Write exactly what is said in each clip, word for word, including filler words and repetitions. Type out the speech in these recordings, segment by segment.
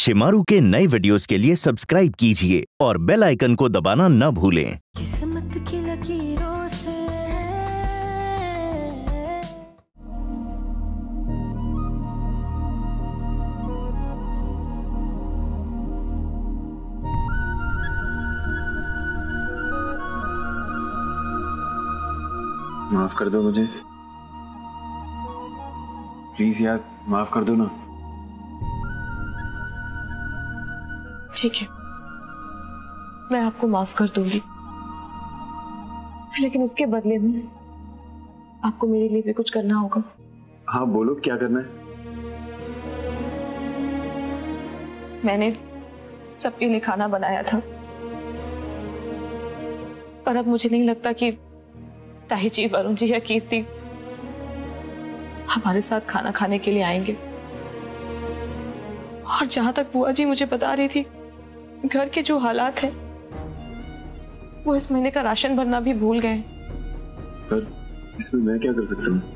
शेमारू के नए वीडियोस के लिए सब्सक्राइब कीजिए और बेल आइकन को दबाना न भूलें। किस्मत की लकीरों से माफ कर दो मुझे, प्लीज यार, माफ कर दो ना। ठीक है, मैं आपको माफ कर दूंगी, लेकिन उसके बदले में आपको मेरे लिए भी कुछ करना होगा। हाँ बोलो, क्या करना है? मैंने सबके लिए खाना बनाया था, पर अब मुझे नहीं लगता कि ताई जी, वरुण जी या कीर्ति हमारे साथ खाना खाने के लिए आएंगे। और जहां तक बुआ जी मुझे बता रही थी, घर के जो हालात हैं, वो इस महीने का राशन भरना भी भूल गए। पर इसमें मैं क्या कर सकता हूँ?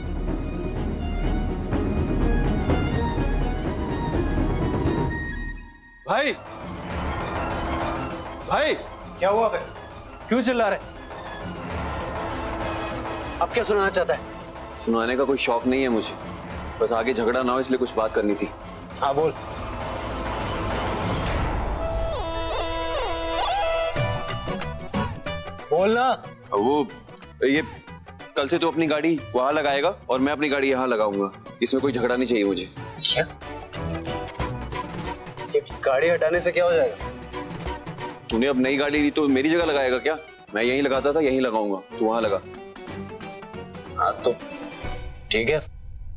भाई, भाई क्या हुआ बे? क्यों चिल्ला रहे? अब क्या सुनाना चाहता है? सुनाने का कोई शौक नहीं है मुझे, बस आगे झगड़ा ना हो इसलिए कुछ बात करनी थी। हाँ बोल। बोलना। वो ये कल से तो अपनी गाड़ी वहां लगाएगा और मैं अपनी गाड़ी यहाँ लगाऊंगा, इसमें कोई झगड़ा नहीं चाहिए मुझे। क्या? ये गाड़ी हटाने से क्या हो जाएगा? तूने अब नई गाड़ी ली तो मेरी जगह लगाएगा क्या? मैं यहीं लगाता था, यहीं लगाऊंगा, तू वहां लगा। हाँ तो ठीक है।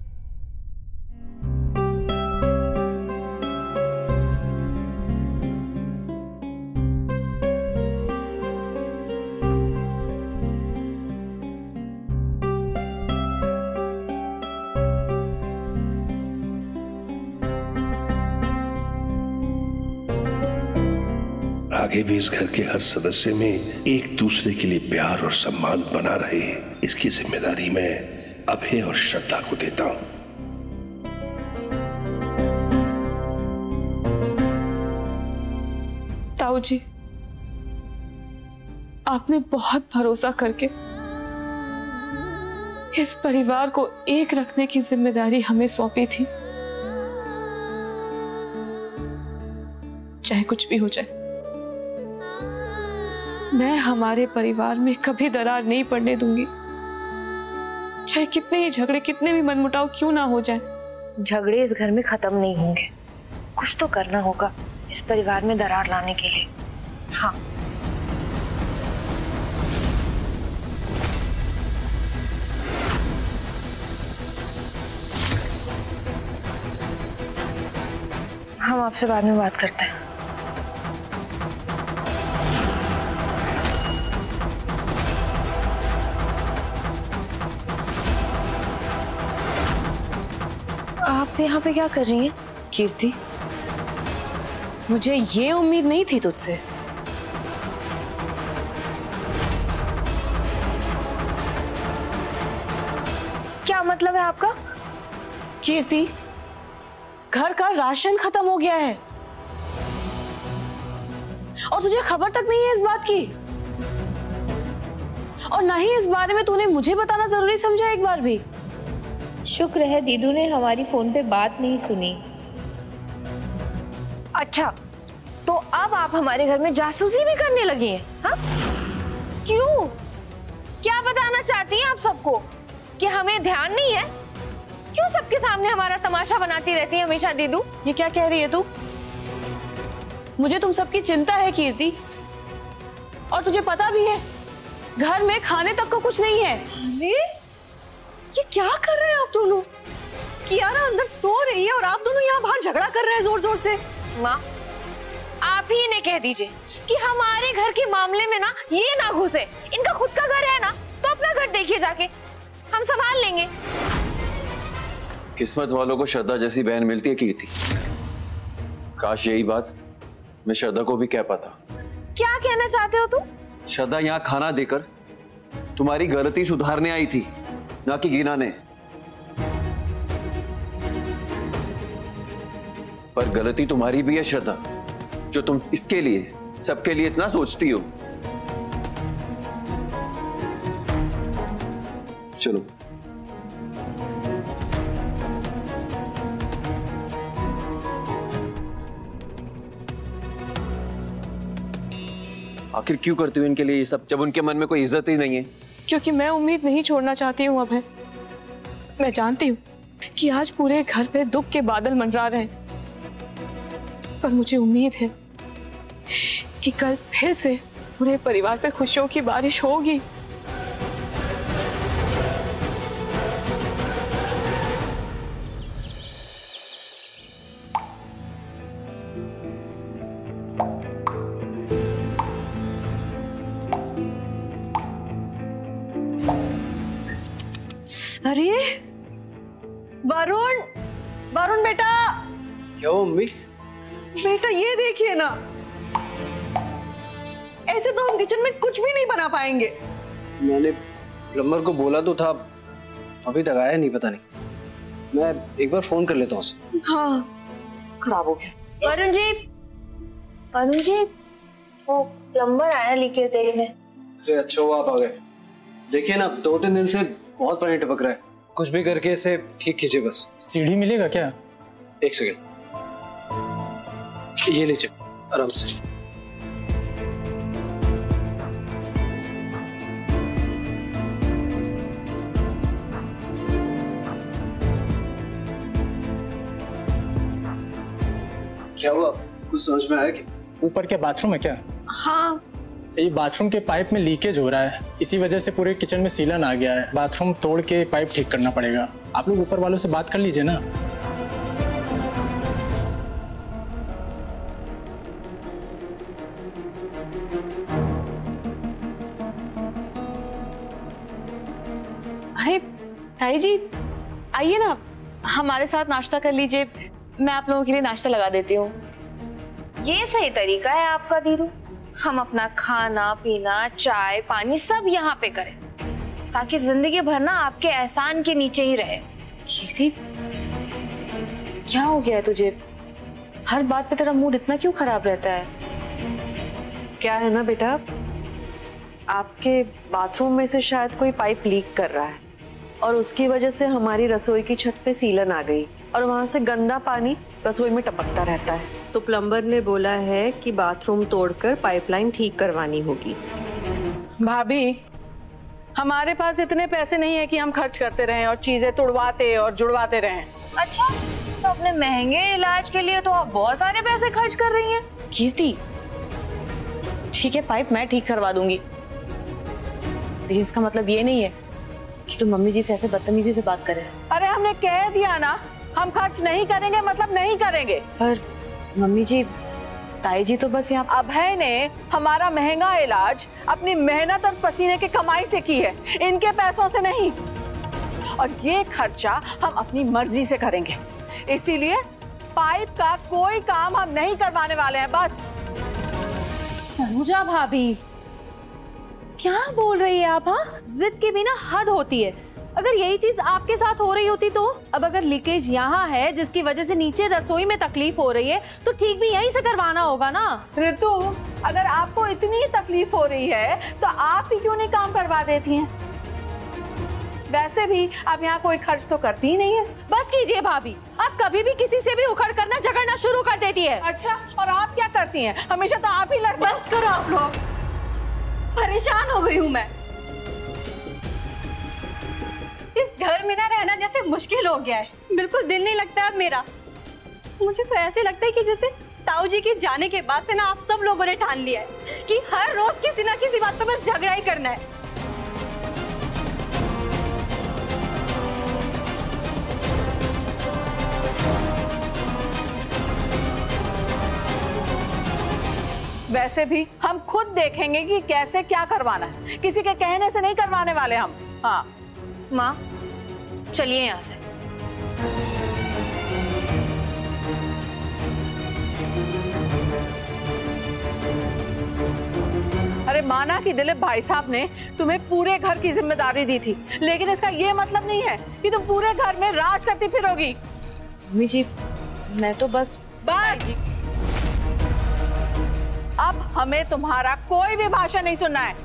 आगे भी इस घर के हर सदस्य में एक दूसरे के लिए प्यार और सम्मान बना रहे, इसकी जिम्मेदारी मैं अभय और श्रद्धा को देता हूं। ताऊ जी, आपने बहुत भरोसा करके इस परिवार को एक रखने की जिम्मेदारी हमें सौंपी थी। चाहे कुछ भी हो जाए, मैं हमारे परिवार में कभी दरार नहीं पड़ने दूंगी। चाहे कितने ही झगड़े, कितने भी मनमुटाव क्यों ना हो जाए। झगड़े इस घर में खत्म नहीं होंगे। कुछ तो करना होगा इस परिवार में दरार लाने के लिए। हाँ, हम आपसे बाद में बात करते हैं। आप यहाँ पे क्या कर रही हैं? कीर्ति, मुझे ये उम्मीद नहीं थी तुझसे। क्या मतलब है आपका? कीर्ति, घर का राशन खत्म हो गया है और तुझे खबर तक नहीं है इस बात की, और ना ही इस बारे में तूने मुझे बताना जरूरी समझा एक बार भी। शुक्र है दीदू ने हमारी फोन पे बात नहीं सुनी। अच्छा, तो अब आप हमारे घर में जासूसी भी करने लगी हैं? हाँ? क्यों? क्या बताना चाहती हैं आप सबको? कि हमें ध्यान नहीं है? क्यों सबके सामने हमारा तमाशा बनाती रहती है हमेशा दीदू? ये क्या कह रही है तू? मुझे तुम सबकी चिंता है कीर्ति, और तुझे पता भी है घर में खाने तक को कुछ नहीं है। अरे ये क्या कर रहे हैं आप दोनों? कियारा अंदर सो रही है और आप दोनों यहाँ बाहर झगड़ा कर रहे हैं जोर जोर से। माँ, आप ही इन्हें कह दीजिए कि हमारे घर के मामले में ना ये ना घुसे। इनका खुद का घर है ना, तो अपना घर देखिए जाके, हम संभाल लेंगे। किस्मत वालों को श्रद्धा जैसी बहन मिलती है कीर्ति। काश यही बात मैं श्रद्धा को भी कह पाता। क्या कहना चाहते हो तुम? श्रद्धा यहाँ खाना देकर तुम्हारी गलती सुधारने आई थी, ना कि गिनाने। पर गलती तुम्हारी भी है श्रद्धा, जो तुम इसके लिए, सबके लिए इतना सोचती हो। चलो आखिर क्यों करती हूँ इनके लिए ये सब, जब उनके मन में कोई इज्जत ही नहीं है? क्योंकि मैं उम्मीद नहीं छोड़ना चाहती हूँ अभय। मैं जानती हूँ कि आज पूरे घर पे दुख के बादल मंडरा रहे हैं, पर मुझे उम्मीद है कि कल फिर से पूरे परिवार पे खुशियों की बारिश होगी। अरे वरुण, वरुण बेटा। क्या हो मम्मी? बेटा ये देखिए ना, ऐसे तो हम किचन में कुछ भी नहीं बना पाएंगे। मैंने प्लम्बर को बोला तो था, अभी तक आया नहीं, पता नहीं। मैं एक बार फोन कर लेता हूँ उसे। हाँ, खराब हो गया। वरुण जी, वरुण जी, वो प्लम्बर आया लीकेज देखने। अरे अच्छा हुआ आप आ गए। देखिए ना, दो तीन दिन से बहुत पानी टपक रहा है, कुछ भी करके इसे ठीक कीजिए बस। सीढ़ी मिलेगा क्या? एक सेकेंड, ये लीजिए आराम से। क्या हुआ, कुछ समझ में आया कि? ऊपर क्या बाथरूम है क्या? हाँ, ये बाथरूम के पाइप में लीकेज हो रहा है, इसी वजह से पूरे किचन में सीलन आ गया है। बाथरूम तोड़ के पाइप ठीक करना पड़ेगा। आप लोग ऊपर वालों से बात कर लीजिए ना। अरे ताई जी, आइए ना, हमारे साथ नाश्ता कर लीजिए। मैं आप लोगों के लिए नाश्ता लगा देती हूँ। ये सही तरीका है आपका दीदू। हम अपना खाना पीना, चाय पानी सब यहाँ पे करें, ताकि जिंदगी भर ना आपके एहसान के नीचे ही रहे। कीर्ति, क्या हो गया है तुझे? हर बात पे तेरा मूड इतना क्यों खराब रहता है? क्या है ना बेटा, आपके बाथरूम में से शायद कोई पाइप लीक कर रहा है और उसकी वजह से हमारी रसोई की छत पे सीलन आ गई और वहां से गंदा पानी रसोई में टपकता रहता है। तो प्लम्बर ने बोला है कि बाथरूम तोड़कर पाइपलाइन ठीक करवानी होगी। भाभी, हमारे पास इतने पैसे नहीं है कि हम खर्च करते रहें और चीजें तुड़वाते और जुड़वाते रहें। अच्छा, तो अपने महंगे इलाज के लिए तो आप बहुत सारे पैसे खर्च कर रही हैं। कीर्ति, ठीक है, पाइप मैं ठीक करवा दूंगी, लेकिन इसका मतलब ये नहीं है कि तुम मम्मी जी से ऐसे बदतमीजी से बात करें। अरे हमने कह दिया ना, हम खर्च नहीं करेंगे, मतलब नहीं करेंगे। पर मम्मी जी, ताई जी तो बस यहाँ। अभय ने हमारा महंगा इलाज अपनी मेहनत और पसीने की कमाई से की है, इनके पैसों से नहीं। और ये खर्चा हम अपनी मर्जी से करेंगे, इसीलिए पाइप का कोई काम हम नहीं करवाने वाले हैं। बस। अनुजा भाभी, क्या बोल रही है आप? हाँ, जिद की भी ना हद होती है। अगर यही चीज आपके साथ हो रही होती तो? अब अगर लीकेज यहाँ है जिसकी वजह से नीचे रसोई में तकलीफ हो रही है, तो ठीक भी यहीं से करवाना होगा ना। ऋतु, अगर आपको इतनी तकलीफ हो रही है तो आप ही क्यों नहीं काम करवा देती हैं? वैसे भी आप यहाँ कोई खर्च तो करती ही नहीं है। बस कीजिए भाभी, आप कभी भी किसी से भी उखड़ करना झगड़ना शुरू कर देती है। अच्छा, और आप क्या करती हैं? हमेशा तो आप ही लड़ती। बस करो आप लोग, परेशान हो गई हूँ मैं। इस घर में ना रहना जैसे मुश्किल हो गया है, बिल्कुल दिल नहीं लगता अब मेरा। मुझे तो ऐसे लगता है कि जैसे ताऊ जी के जाने के बाद से ना आप सब लोगों ने ठान लिया है कि हर रोज किसी ना किसी बात पर बस झगड़ा ही करना है। वैसे भी हम खुद देखेंगे कि कैसे क्या करवाना है, किसी के कहने से नहीं करवाने वाले हम। हाँ माँ, चलिए यहाँ से। अरे माना कि दिलीप भाई साहब ने तुम्हें पूरे घर की जिम्मेदारी दी थी, लेकिन इसका ये मतलब नहीं है कि तुम पूरे घर में राज करती फिरोगी। मम्मी जी, मैं तो बस बस अब हमें तुम्हारा कोई भी भाषण नहीं सुनना है।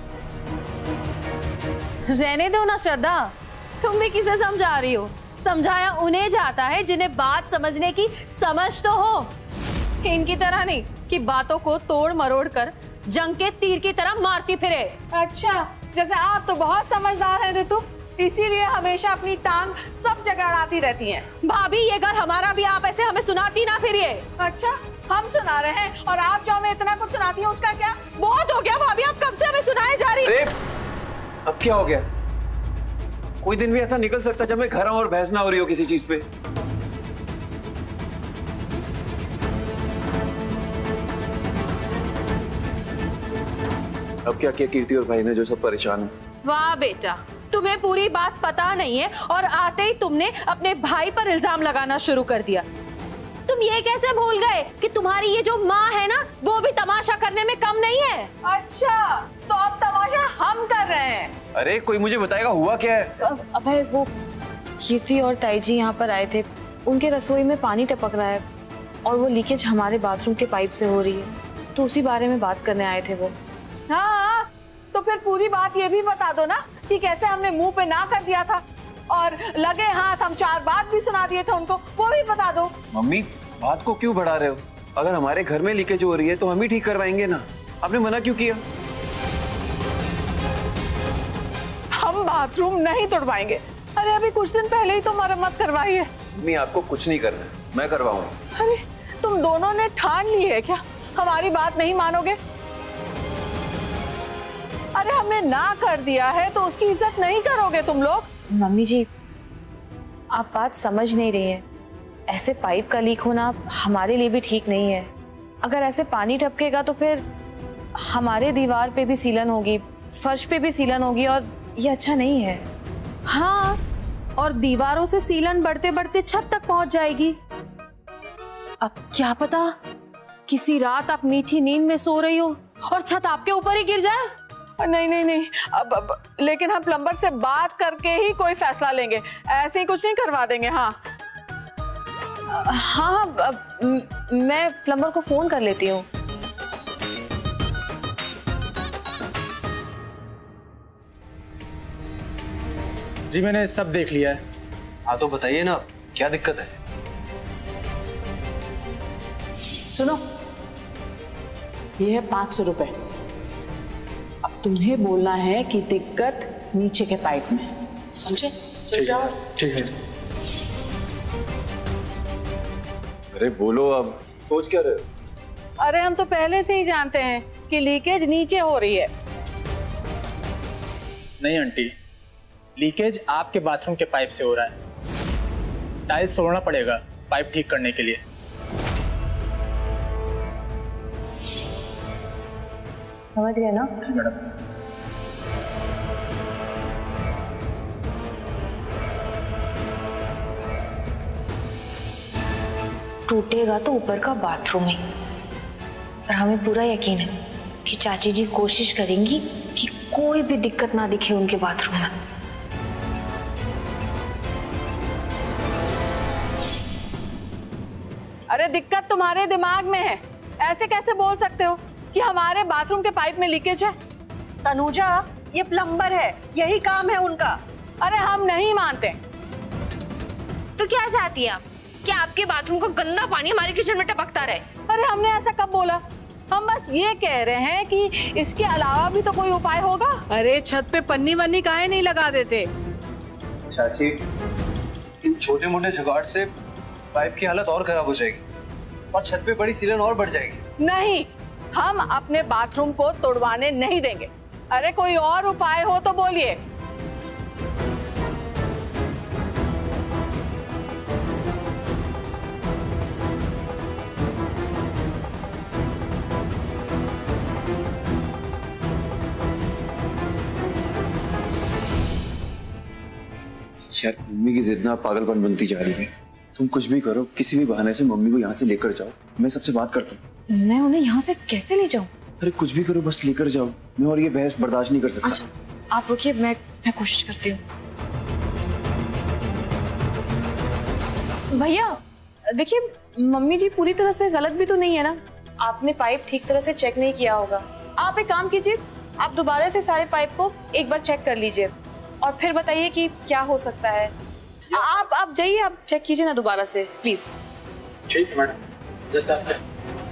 रहने दो ना श्रद्धा, तुम भी किसे समझा रही हो? समझाया उन्हें जाता है जिन्हें बात समझने की समझ तो हो, इनकी तरह नहीं कि बातों को तोड़ मरोड़ कर जंग के तीर की तरह मारती फिरे। अच्छा, जैसे आप तो बहुत समझदार हैं ऋतु, इसीलिए हमेशा अपनी टांग सब जगह अड़ाती रहती हैं। भाभी ये घर हमारा भी, आप ऐसे हमें सुनाती ना फिरिए। अच्छा, हम सुना रहे हैं और आप जो हमें इतना कुछ सुनाती हैं उसका क्या? बहुत हो गया भाभी, आप कब से हमें सुनाए जा रही हैं? अब क्या हो गया? कोई दिन भी ऐसा निकल सकता जब मैं घर आऊं और बहस ना हो रही हो किसी चीज पे। अब क्या किया कीर्ति और भाई ने जो सब परेशान है। वाह बेटा, तुम्हें पूरी बात पता नहीं है और आते ही तुमने अपने भाई पर इल्जाम लगाना शुरू कर दिया। तुम ये कैसे भूल गए कि तुम्हारी ये जो माँ है ना, वो भी तमाशा करने में कम नहीं है। अच्छा, तो अब तमाशा हम कर रहे हैं। अरे कोई मुझे बताएगा हुआ क्या है? अभय, वो कीर्ति और ताई जी यहाँ पर आए थे, उनके रसोई में पानी टपक रहा है और वो लीकेज हमारे बाथरूम के पाइप से हो रही है, तो उसी बारे में बात करने आए थे वो। हाँ, तो फिर पूरी बात ये भी बता दो ना कि कैसे हमने मुंह पे ना कर दिया था और लगे हाथ हम चार बात भी सुना दिए थे उनको, वो भी बता दो। मम्मी, बात को क्यों बढ़ा रहे हो? अगर हमारे घर में लीकेज हो रही है तो हम ही ठीक करवाएंगे ना। आपने मना क्यों किया? हम बाथरूम नहीं तोड़वाएंगे। अरे अभी कुछ दिन पहले ही तो मरम्मत करवाई है। मम्मी, आपको कुछ नहीं करना है, मैं करवाऊंगा। अरे तुम दोनों ने ठान ली है क्या हमारी बात नहीं मानोगे? अरे हमने ना कर दिया है तो उसकी इज्जत नहीं करोगे तुम लोग? मम्मी जी, आप बात समझ नहीं रही हैं। ऐसे पाइप का लीक होना हमारे लिए भी ठीक नहीं है। अगर ऐसे पानी टपकेगा तो फिर हमारे दीवार पे भी सीलन होगी, फर्श पे भी सीलन होगी और ये अच्छा नहीं है। हाँ, और दीवारों से सीलन बढ़ते बढ़ते छत तक पहुंच जाएगी। अब क्या पता किसी रात आप मीठी नींद में सो रही हो और छत आपके ऊपर ही गिर जाए। नहीं नहीं नहीं, अब, अब लेकिन हम प्लम्बर से बात करके ही कोई फैसला लेंगे, ऐसे ही कुछ नहीं करवा देंगे। हाँ हाँ, अब मैं प्लम्बर को फोन कर लेती हूँ। जी मैंने सब देख लिया है। हाँ तो बताइए ना, क्या दिक्कत है? सुनो, ये है पाँच सौ रुपए। अब तुम्हें बोलना है कि दिक्कत नीचे के पाइप में, समझे? चल जाओ। ठीक है। अरे बोलो, अब सोच क्या रहे हो? अरे हम तो पहले से ही जानते हैं कि लीकेज नीचे हो रही है। नहीं आंटी, लीकेज आपके बाथरूम के पाइप से हो रहा है। टाइल्स तोड़ना पड़ेगा पाइप ठीक करने के लिए। समझ गए ना? मैडम। टूटेगा तो ऊपर का बाथरूम ही, पर हमें पूरा यकीन है कि चाची जी कोशिश करेंगी कि कोई भी दिक्कत ना दिखे उनके बाथरूम में। अरे दिक्कत तुम्हारे दिमाग में है, ऐसे कैसे बोल सकते हो कि हमारे बाथरूम के पाइप में लीकेज है? तनुजा, ये प्लम्बर है, यही काम है उनका। अरे हम नहीं मानते। तो क्या चाहती है आप कि आपके बाथरूम का गंदा पानी हमारे किचन में टपकता रहे? अरे हमने ऐसा कब बोला? हम बस ये कह रहे हैं कि इसके अलावा भी तो कोई उपाय होगा। अरे छत पे पन्नी वन्नी काहे नहीं लगा देते? चाची, इन छोटे मोटे जुगाड़ से पाइप की हालत और खराब हो जाएगी और छत पे बड़ी सीलन और बढ़ जाएगी। नहीं, हम अपने बाथरूम को तोड़वाने नहीं देंगे। अरे कोई और उपाय हो तो बोलिए। यार, मम्मी की जिद ना पागलपन बनती जा रही है। तुम कुछ भी करो, किसी भी बहाने से मम्मी को यहाँ से लेकर जाओ। मैं सबसे बात करता हूँ। मैं उन्हें यहाँ से कैसे ले जाऊँ? अरे कुछ भी करो, बस लेकर जाओ। मैं और ये बहस बर्दाश्त नहीं कर सकता। अच्छा, आप रुकिए, मैं मैं कोशिश करती हूँ। भैया, देखिए मम्मी जी पूरी तरह से गलत भी तो नहीं है ना, आपने पाइप ठीक तरह से चेक नहीं किया होगा। आप एक काम कीजिए, आप दोबारा से सारे पाइप को एक बार चेक कर लीजिए और फिर बताइए कि क्या हो सकता है। आप आप जाइए, आप चेक कीजिए ना दोबारा से प्लीज। ठीक है मैडम, जैसा आप कहें।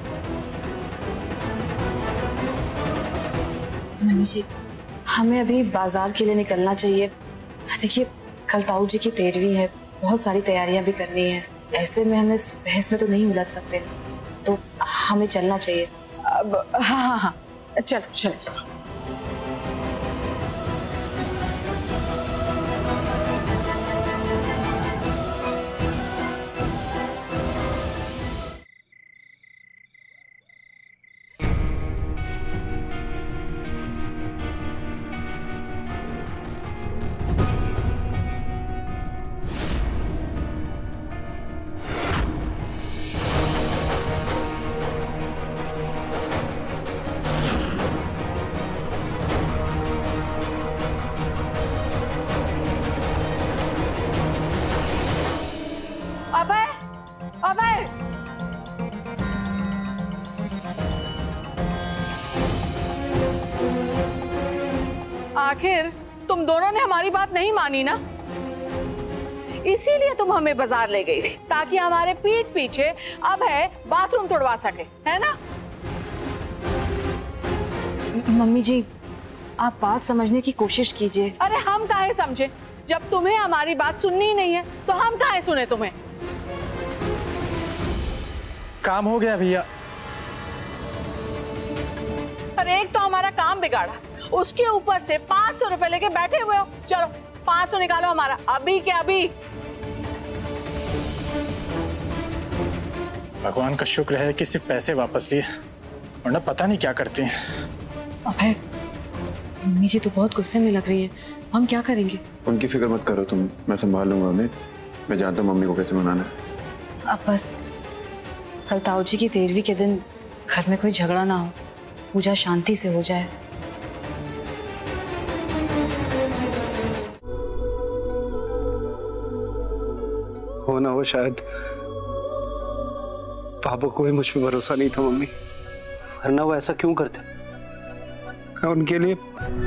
मम्मी जी हमें अभी बाजार के लिए निकलना चाहिए। देखिए कल ताऊ जी की तेरहवीं है, बहुत सारी तैयारियां भी करनी है, ऐसे में हमें इस बहस में तो नहीं उलझ सकते, तो हमें चलना चाहिए। अब हाँ हाँ हाँ चलो चलो चलो। अभय, अभय, आखिर तुम दोनों ने हमारी बात नहीं मानी ना, इसीलिए तुम हमें बाजार ले गई थी ताकि हमारे पीठ पीछे अभय बाथरूम तोड़वा सके, है ना? मम्मी जी आप बात समझने की कोशिश कीजिए। अरे हम काहे समझे, जब तुम्हें हमारी बात सुननी ही नहीं है तो हम काहे सुने तुम्हें? काम हो गया भैया। अरे एक तो हमारा काम बिगाड़ा, उसके ऊपर से पाँच सौ रुपए लेके बैठे हुए हो। चलो पाँच सौ निकालो हमारा, अभी के अभी। भगवान का शुक्र है कि सिर्फ पैसे वापस लिए, वरना पता नहीं क्या करती हैं। अभय मम्मी जी तो बहुत गुस्से में लग रही है, हम क्या करेंगे? उनकी फिक्र मत करो तुम, मैं संभाल लूंगा उन्हें। मैं जानता हूँ मम्मी को कैसे मनाना है। अब बस कल ताऊ जी की तेरहवीं के दिन घर में कोई झगड़ा ना हो, पूजा शांति से हो जाए। हो ना हो शायद पापा को भी मुझ पे भरोसा नहीं था मम्मी, वरना वो ऐसा क्यों करते? मैं उनके लिए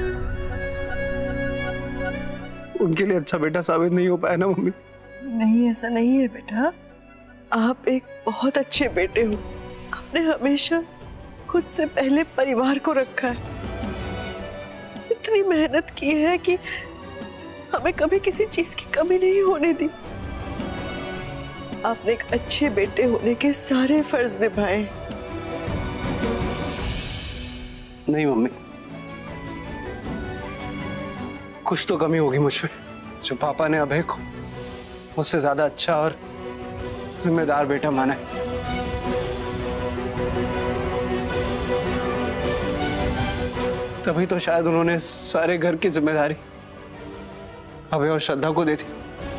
उनके लिए अच्छा बेटा साबित नहीं हो पाया ना मम्मी। नहीं ऐसा नहीं है बेटा, आप एक बहुत अच्छे बेटे हो। आपने हमेशा खुद से पहले परिवार को रखा है, इतनी मेहनत की है कि हमें कभी किसी चीज की कमी नहीं होने दी। आपने एक अच्छे बेटे होने के सारे फर्ज निभाए। नहीं मम्मी, कुछ तो कमी होगी मुझ में, जो पापा ने अभय को मुझसे ज्यादा अच्छा और जिम्मेदार बेटा माना है। तभी तो शायद उन्होंने सारे घर की जिम्मेदारी अभय और श्रद्धा को दे दी।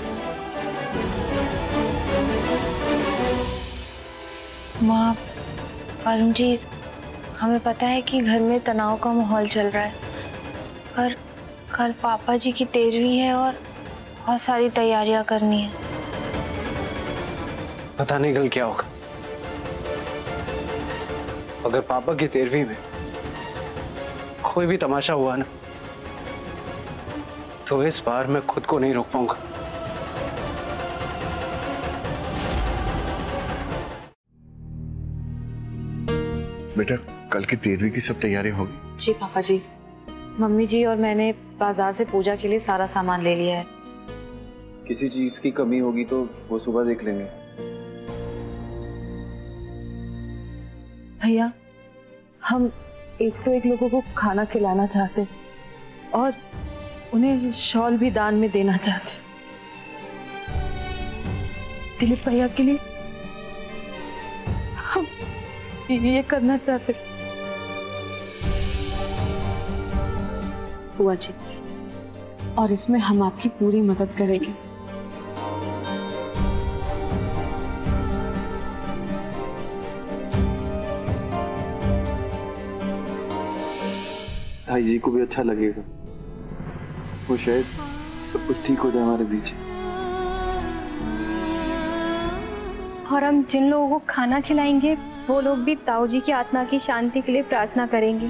माँ, वरुण जी, हमें पता है कि घर में तनाव का माहौल चल रहा है, पर कल पापा जी की तेरहवीं है और बहुत सारी तैयारियां करनी है। पता नहीं कल क्या होगा। अगर पापा की तेरहवीं में कोई भी तमाशा हुआ ना, तो इस बार मैं खुद को नहीं रोक पाऊंगा। बेटा कल की तेरहवीं की सब तैयारी होगी? जी पापा जी, मम्मी जी और मैंने बाजार से पूजा के लिए सारा सामान ले लिया है। किसी चीज की कमी होगी तो वो सुबह देख लेंगे। भैया हम एक तो एक लोगों को खाना खिलाना चाहते और उन्हें शॉल भी दान में देना चाहते। दिलीप भैया के लिए हम ये करना चाहते। बुआ जी, और इसमें हम आपकी पूरी मदद करेंगे। भाई जी को भी अच्छा लगेगा, वो शायद सब कुछ ठीक हो जाए हमारे बीच। और हम जिन लोगों को खाना खिलाएंगे वो लोग भी ताऊ जी की आत्मा की शांति के लिए प्रार्थना करेंगे।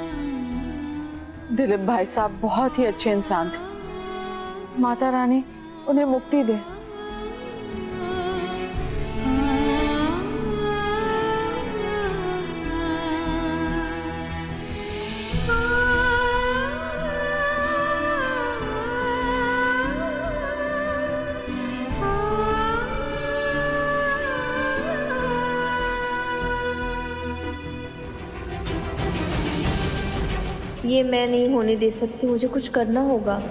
दिलीप भाई साहब बहुत ही अच्छे इंसान थे। माता रानी उन्हें मुक्ति दे। ये मैं नहीं होने दे सकती, मुझे कुछ करना होगा।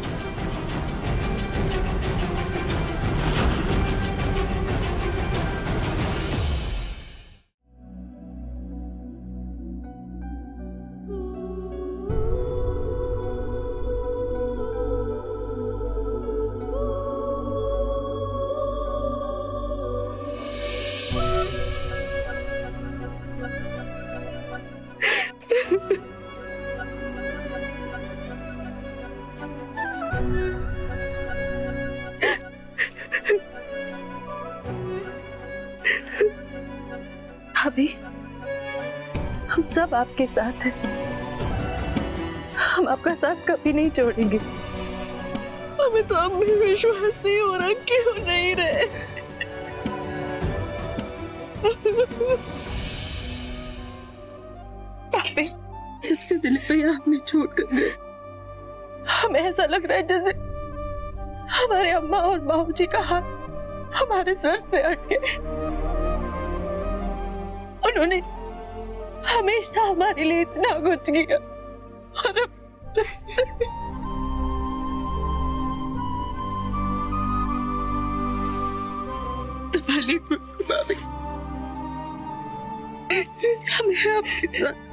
भाभी, हम सब आपके साथ हैं। हम आपका साथ कभी नहीं छोड़ेंगे। हमें तो अब भी विश्वास नहीं हो रहा क्यों नहीं रहे। भाभी, जब से दिलीप भैया हमें छोड़ कर गए, हमें ऐसा लग रहा है जैसे हमारे अम्मा और बाबूजी का हाथ हमारे सर से हट गए। उन्होंने हमेशा हमारे लिए इतना कुछ किया और अब तुम्हारी भाभी, हमें आपके साथ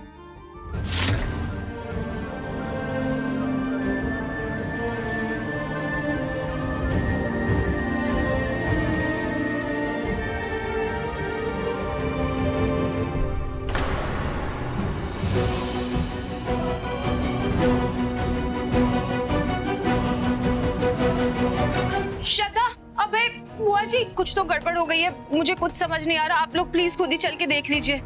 श्रद्धा, अभय, बुआ जी, कुछ तो गड़बड़ हो गई है। मुझे कुछ समझ नहीं आ रहा। आप लोग प्लीज खुद ही चल के देख लीजिए।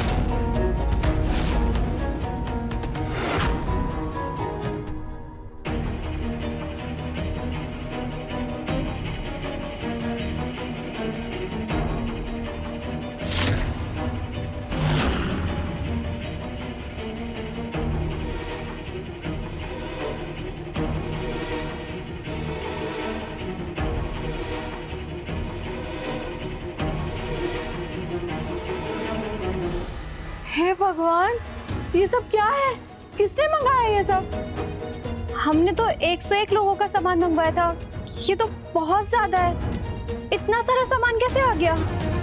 हे भगवान, ये सब क्या है? किसने मंगाया ये सब? हमने तो एक सौ एक लोगों का सामान मंगवाया था। ये तो बहुत ज्यादा है। इतना सारा सामान कैसे आ गया?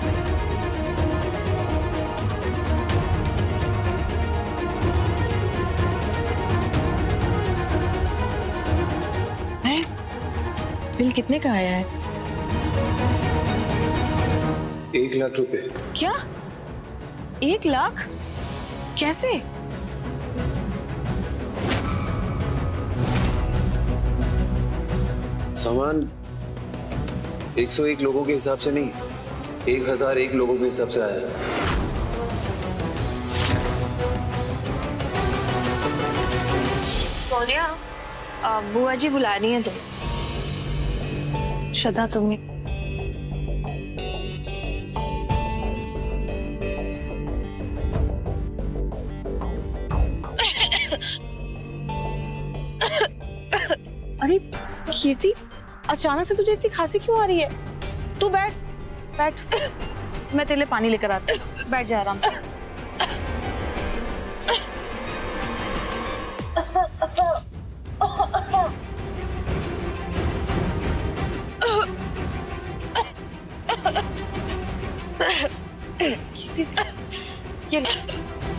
है? बिल कितने का आया है? एक लाख रुपए। क्या? एक लाख? कैसे? सामान एक सौ एक लोगों के हिसाब से नहीं, एक हजार एक लोगों के हिसाब से आया है। सोनिया, बुआ जी बुला रही हैं तुम। श्रद्धा, तुम्हें अरे कीर्ति, अचानक से तुझे इतनी खांसी क्यों आ रही है? तू बैठ बैठ, मैं तेरे लिए पानी लेकर आती हूँ। बैठ जा आराम से। कीर्ति, ये ले।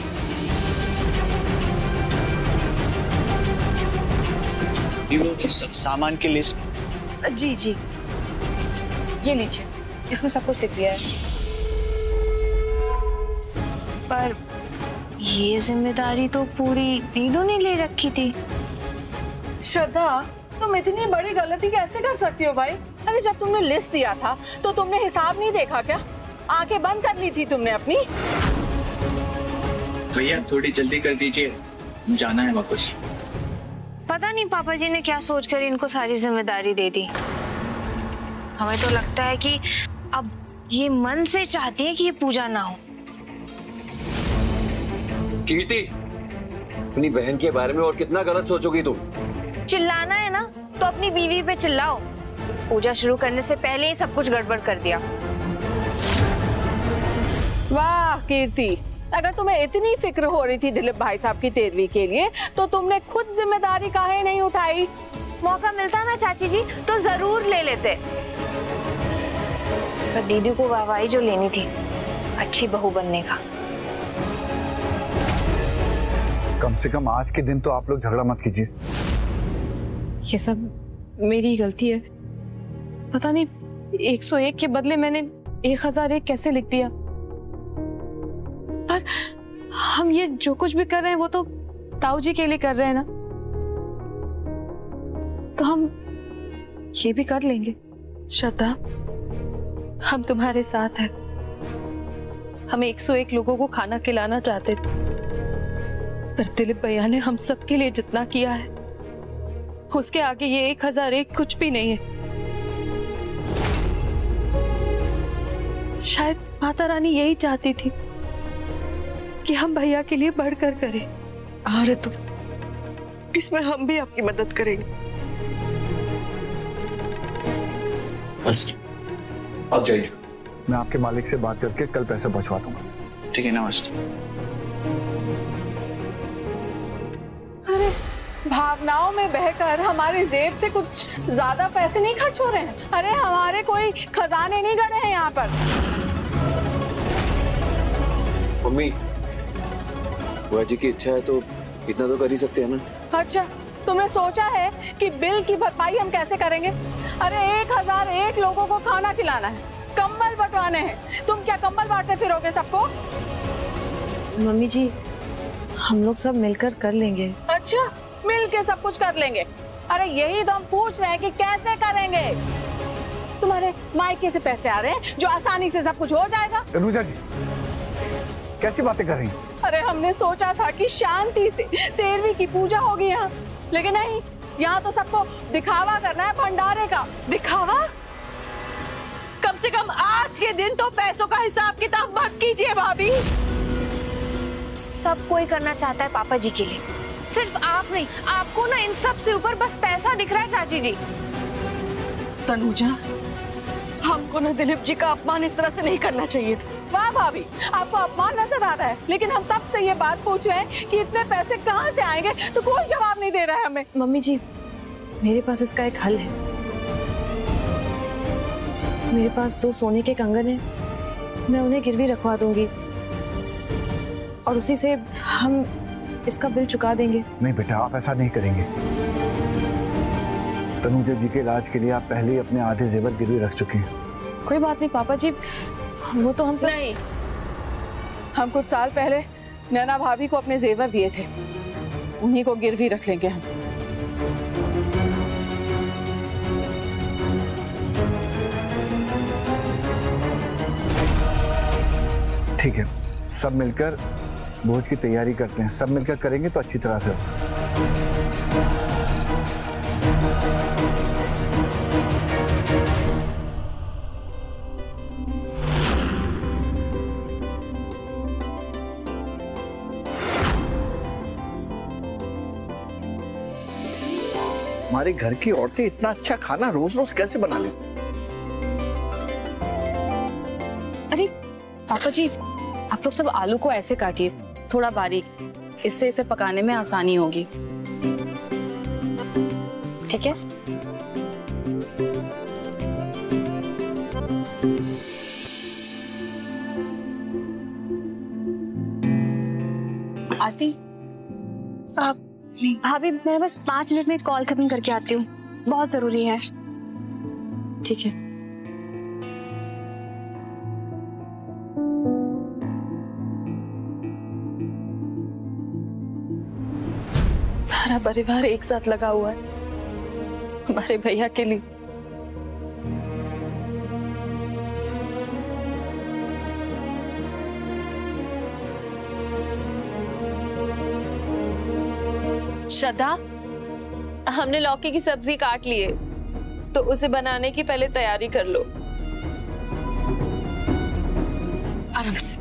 सामान की लिस्ट। जी जी, ये लीजिए, इसमें सब कुछ लिख दिया है। पर ये जिम्मेदारी तो पूरी दीदू ने ले रखी थी। श्रद्धा, तुम इतनी बड़ी गलती कैसे कर सकती हो भाई? अरे जब तुमने लिस्ट दिया था तो तुमने हिसाब नहीं देखा क्या? आंखें बंद कर ली थी तुमने अपनी। भैया थोड़ी जल्दी कर दीजिए, जाना है वापस। पता नहीं पापा जी ने क्या सोचकर इनको सारी जिम्मेदारी दे दी। हमें तो लगता है कि अब ये मन से चाहती है कि ये पूजा ना हो। कीर्ति, अपनी बहन के बारे में और कितना गलत सोचोगी तुम? चिल्लाना है ना तो अपनी बीवी पे चिल्लाओ। पूजा शुरू करने से पहले ही सब कुछ गड़बड़ कर दिया। वाह कीर्ति, अगर तुम्हें इतनी फिक्र हो रही थी दिलीप भाई साहब की तेरहवीं के लिए तो तुमने खुद जिम्मेदारी काहे नहीं उठाई? मौका मिलता ना चाची जी तो जरूर ले लेते, पर दीदी को वाहवाही जो लेनी थी अच्छी बहू बनने का। कम से कम आज के दिन तो आप लोग झगड़ा मत कीजिए। ये सब मेरी गलती है। पता नहीं एक सौ एक के बदले मैंने एक हजार एक कैसे लिख दिया। पर हम ये जो कुछ भी कर रहे हैं वो तो ताऊ जी के लिए कर रहे हैं ना, तो हम ये भी कर लेंगे। श्रद्धा, हम तुम्हारे साथ हैं। हम एक सौ एक लोगों को खाना खिलाना चाहते थे, पर दिलीप भैया ने हम सबके लिए जितना किया है उसके आगे ये एक हजार एक कुछ भी नहीं है। शायद माता रानी यही चाहती थी कि हम भैया के लिए बढ़कर करें। अरे तो इसमें हम भी आपकी मदद करेंगे। आप जाइए, मैं आपके मालिक से बात करके कल पैसे पहुंचवा दूंगा। ठीक है, नमस्ते। अरे भावनाओं में बहकर हमारे जेब से कुछ ज्यादा पैसे नहीं खर्च हो रहे हैं। अरे हमारे कोई खजाने नहीं गड़े हैं यहाँ पर। मम्मी, बुआ जी की इच्छा है तो इतना तो कर ही सकते हैं ना। अच्छा, तुमने सोचा है कि बिल की भरपाई हम कैसे करेंगे? अरे एक हजार एक लोगों को खाना खिलाना है, कंबल बंटवाने हैं। तुम क्या कंबल बांटते फिरोगे सबको? मम्मी जी, हम लोग सब मिलकर कर लेंगे। अच्छा, मिल के सब कुछ कर लेंगे? अरे यही तो हम पूछ रहे हैं कि कैसे करेंगे। तुम्हारे मायके से पैसे आ रहे हैं जो आसानी से सब कुछ हो जाएगा। अनुजा जी, कैसी बातें कर रही हैं? अरे हमने सोचा था कि शांति से तेरहवीं की पूजा होगी यहाँ, लेकिन नहीं, यहाँ तो सबको दिखावा करना है भंडारे का। दिखावा? कम से कम आज के दिन तो पैसों का हिसाब किताब मत कीजिए भाभी। सब कोई करना चाहता है पापा जी के लिए, सिर्फ आप नहीं। आपको ना इन सब से ऊपर बस पैसा दिख रहा है चाची जी। तनुजा, हमको ना दिलीप जी का अपमान इस तरह से नहीं करना चाहिए था। वाह भाभी, आपको अपमान नजर आ रहा है, लेकिन हम तब से ये बात पूछ रहे हैं कि इतने पैसे कहाँ से आएंगे, तो कोई जवाब नहीं दे रहा है हमें। मम्मी जी, मेरे पास इसका एक हल है। मेरे पास दो सोने के कंगन हैं, मैं उन्हें गिरवी रखवा दूंगी और उसी से हम इसका बिल चुका देंगे। नहीं बेटा, आप ऐसा नहीं करेंगे। तनुजा जी के इलाज के लिए आप पहले ही अपने आधे जेवर गिरवी रख चुके हैं। कोई बात नहीं पापा जी, वो तो हम सब... नहीं, हम कुछ साल पहले नैना भाभी को अपने जेवर दिए थे, उन्हीं को गिरवी रख लेंगे हम। ठीक है, सब मिलकर भोज की तैयारी करते हैं। सब मिलकर करेंगे तो अच्छी तरह से। हमारे घर की औरतें इतना अच्छा खाना रोज रोज कैसे बना लेती? अरे पापा जी, आप लोग सब आलू को ऐसे काटिए, थोड़ा बारीक, इससे इसे पकाने में आसानी होगी। ठीक है? आरती, आप भाभी, मेरे बस पांच मिनट में कॉल खत्म करके आती हूँ, बहुत जरूरी है। ठीक है। सारा परिवार एक साथ लगा हुआ है हमारे भैया के लिए। श्रद्धा, हमने लौकी की सब्जी काट ली है, तो उसे बनाने की पहले तैयारी कर लो। आराम से।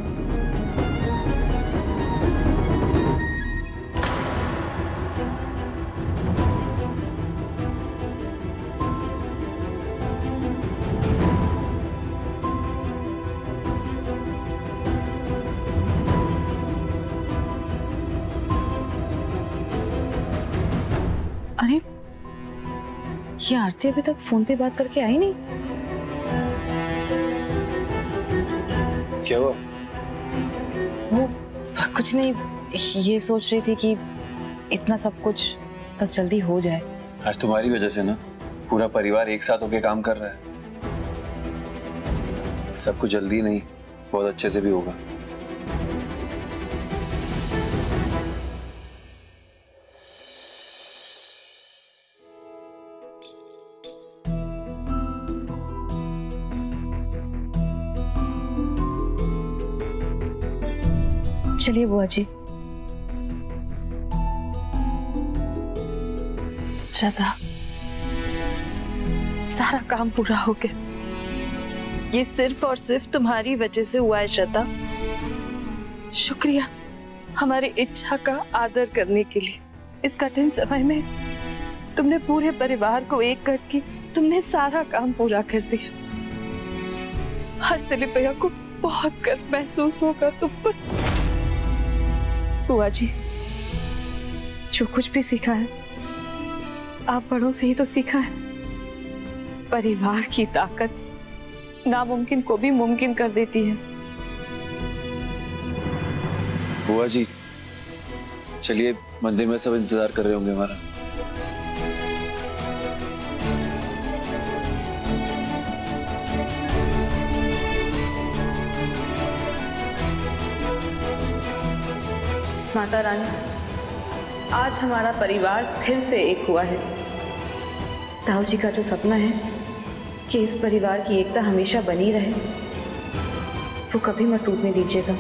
अरे ये आरती अभी तक फोन पे बात करके आई नहीं। क्या हुआ? वो कुछ नहीं, ये सोच रही थी कि इतना सब कुछ बस जल्दी हो जाए। आज तुम्हारी वजह से ना पूरा परिवार एक साथ होके काम कर रहा है। सब कुछ जल्दी नहीं, बहुत अच्छे से भी होगा। चलिए बुआ जी। श्रद्धा, सारा काम पूरा हो गया। ये सिर्फ और सिर्फ तुम्हारी वजह से हुआ है श्रद्धा। शुक्रिया हमारी इच्छा का आदर करने के लिए। इस कठिन समय में तुमने पूरे परिवार को एक करके तुमने सारा काम पूरा कर दिया। हर दिलीप भैया को बहुत गर्व महसूस होगा तुम पर। बुआ जी, जो कुछ भी सीखा है आप बड़ों से ही तो सीखा है। परिवार की ताकत नामुमकिन को भी मुमकिन कर देती है। बुआ जी चलिए, मंदिर में सब इंतजार कर रहे होंगे हमारा। माता रानी, आज हमारा परिवार फिर से एक हुआ है। ताऊ जी का जो सपना है कि इस परिवार की एकता हमेशा बनी रहे, वो कभी मत टूटने दीजिएगा।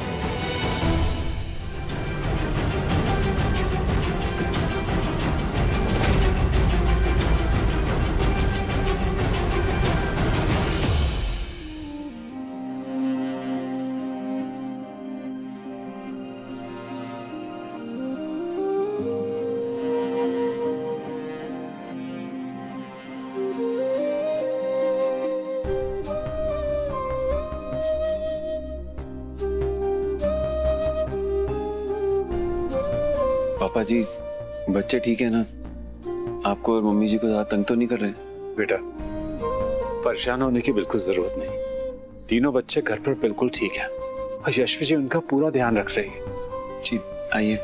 पापा जी, बच्चे ठीक है ना? आपको और मम्मी जी को ज्यादा तंग तो नहीं कर रहे? बेटा, परेशान होने की बिल्कुल जरूरत नहीं। तीनों बच्चे घर पर बिल्कुल ठीक हैं और यशवी जी उनका पूरा ध्यान रख रही है। जी आइए।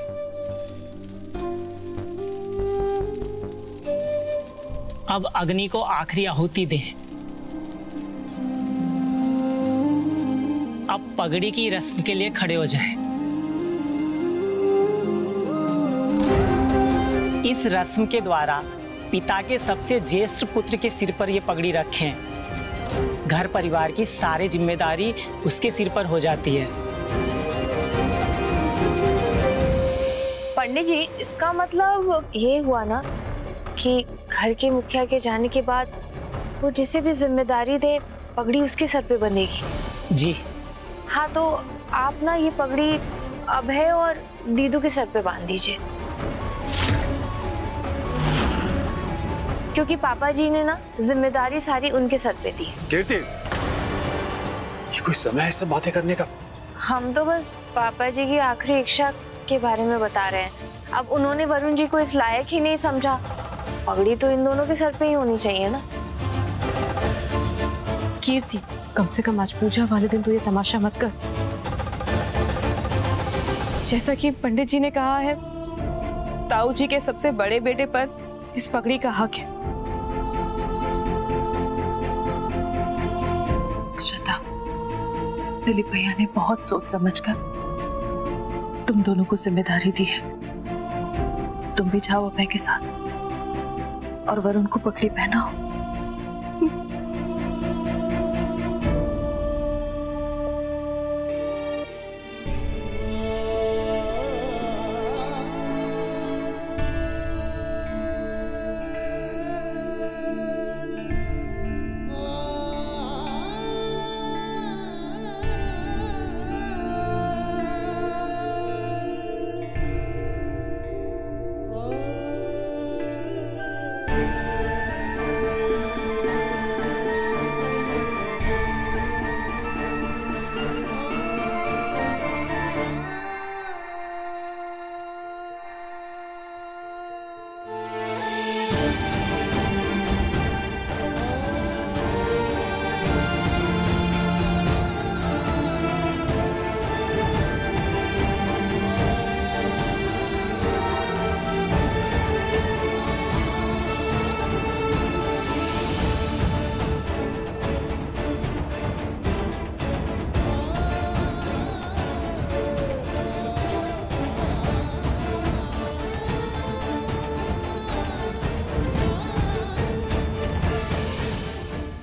अब अग्नि को आखिरी आहुति दें। अब पगड़ी की रस्म के लिए खड़े हो जाएं। इस रस्म के द्वारा पिता के सबसे ज्येष्ठ पुत्र के सिर पर यह पगड़ी रखें। घर परिवार की सारी जिम्मेदारी उसके सिर पर हो जाती है। पंडित जी, इसका मतलब ये हुआ ना कि घर के मुखिया के जाने के बाद वो जिसे भी जिम्मेदारी दे पगड़ी उसके सर पे बंधेगी। जी हाँ, तो आप ना ये पगड़ी अभय और दीदू के सर पे बांध दीजिए, क्योंकि पापा जी ने ना जिम्मेदारी सारी उनके सर पे दी। कीर्ति, ये कोई समय है सब बातें करने का? हम तो बस पापा जी की आखिरी इच्छा के बारे में बता रहे हैं। अब उन्होंने वरुण जी को इस लायक ही नहीं समझा, पगड़ी तो इन दोनों के सर पे ही होनी चाहिए ना। कीर्ति, कम से कम आज पूजा वाले दिन तो ये तमाशा मत कर। जैसा कि पंडित जी ने कहा है, ताऊ जी के सबसे बड़े बेटे पर इस पगड़ी का हक है। श्रद्धा, दिलीप भैया ने बहुत सोच समझकर तुम दोनों को जिम्मेदारी दी है। तुम भी जाओ अभय के साथ और वरुण को पगड़ी पहनाओ।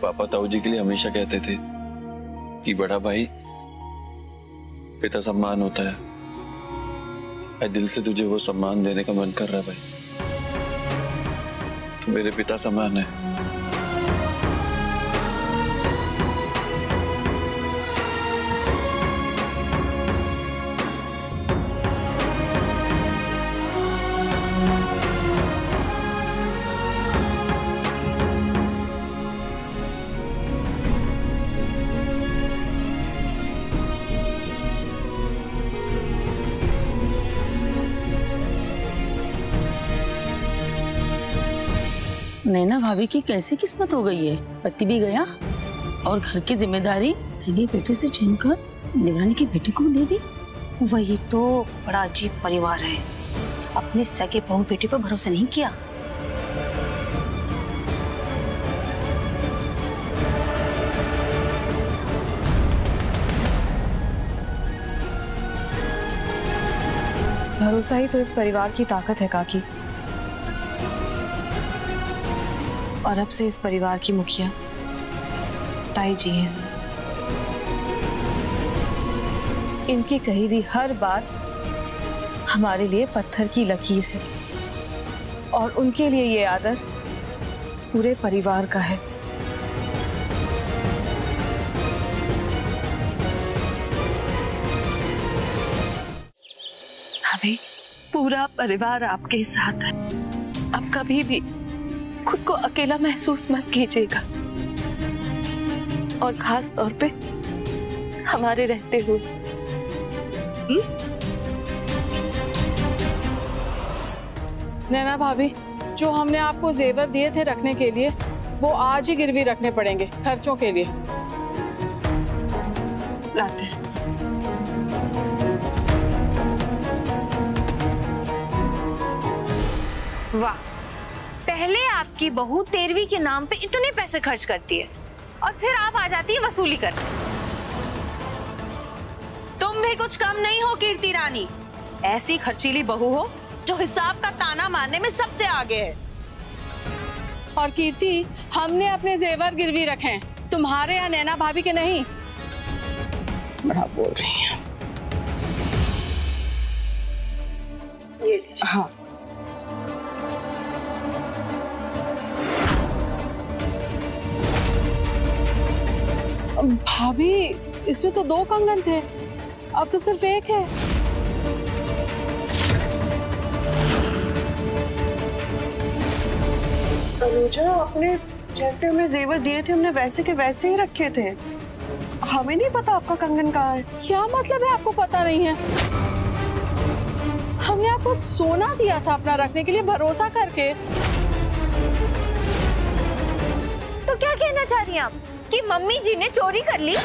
पापा ताऊ जी के लिए हमेशा कहते थे कि बड़ा भाई पिता सम्मान होता है। भाई दिल से तुझे वो सम्मान देने का मन कर रहा है भाई, तू मेरे पिता समान है। नैना भाभी की कैसी किस्मत हो गई है, पति भी गया और घर की जिम्मेदारी सगे बेटे से छीनकर निगरानी के बेटे को दे दी। वही तो बड़ा अजीब परिवार है, अपने सगे बहू बेटे पर भरोसा नहीं किया। भरोसा ही तो इस परिवार की ताकत है काकी। और अब से इस परिवार की मुखिया ताई जी हैं। इनकी कही हुई हर बात हमारे लिए पत्थर की लकीर है और उनके लिए ये आदर पूरे परिवार का है। अभी पूरा परिवार आपके साथ है, अब कभी भी खुद को अकेला महसूस मत कीजिएगा, और खास तौर पे हमारे रहते हुए। नैना भाभी, जो हमने आपको जेवर दिए थे रखने के लिए, वो आज ही गिरवी रखने पड़ेंगे खर्चों के लिए। लाते हैं। वाह, पहले आपकी बहू तेरहवीं के नाम पे इतने पैसे खर्च करती है और फिर आप आ जाती है वसूली कर। तुम भी कुछ कम नहीं हो कीर्ति रानी, ऐसी खर्चीली बहू हो जो हिसाब का ताना मारने में सबसे आगे है। और कीर्ति, हमने अपने जेवर गिरवी रखे हैं, तुम्हारे या नैना भाभी के नहीं। बड़ा बोल रही है। ये हाँ, भाभी इसमें तो दो कंगन थे, अब तो सिर्फ एक है। अनुजा, आपने जैसे हमें जेवर दिए थे हमने वैसे के वैसे ही रखे थे, हमें नहीं पता आपका कंगन कहाँ है। क्या मतलब है आपको पता नहीं है? हमने आपको सोना दिया था अपना रखने के लिए, भरोसा करके। तो क्या कहना चाह रही हैं आप कि मम्मी जी ने चोरी कर ली?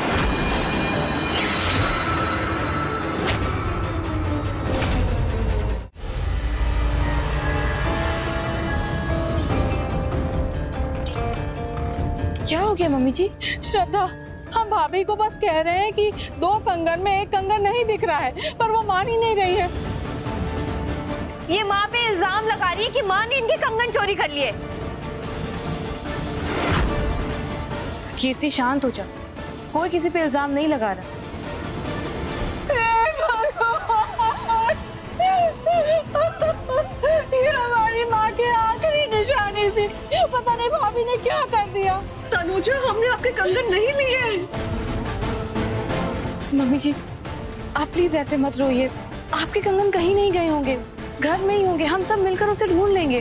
क्या हो गया मम्मी जी? श्रद्धा, हम भाभी को बस कह रहे हैं कि दो कंगन में एक कंगन नहीं दिख रहा है, पर वो मान ही नहीं रही है। ये माँ पे इल्जाम लगा रही है कि माँ ने इनके कंगन चोरी कर लिए। कीर्ति शांत हो जा, कोई किसी पे इल्जाम नहीं लगा रहा। ये हमारी माँ की आखिरी निशानी थी, पता नहीं भाभी ने क्या कर दिया। तनुजा, हमने आपके कंगन नहीं लिए। मम्मी जी, आप प्लीज ऐसे मत रोइए, आपके कंगन कहीं नहीं गए होंगे, घर में ही होंगे, हम सब मिलकर उसे ढूंढ लेंगे।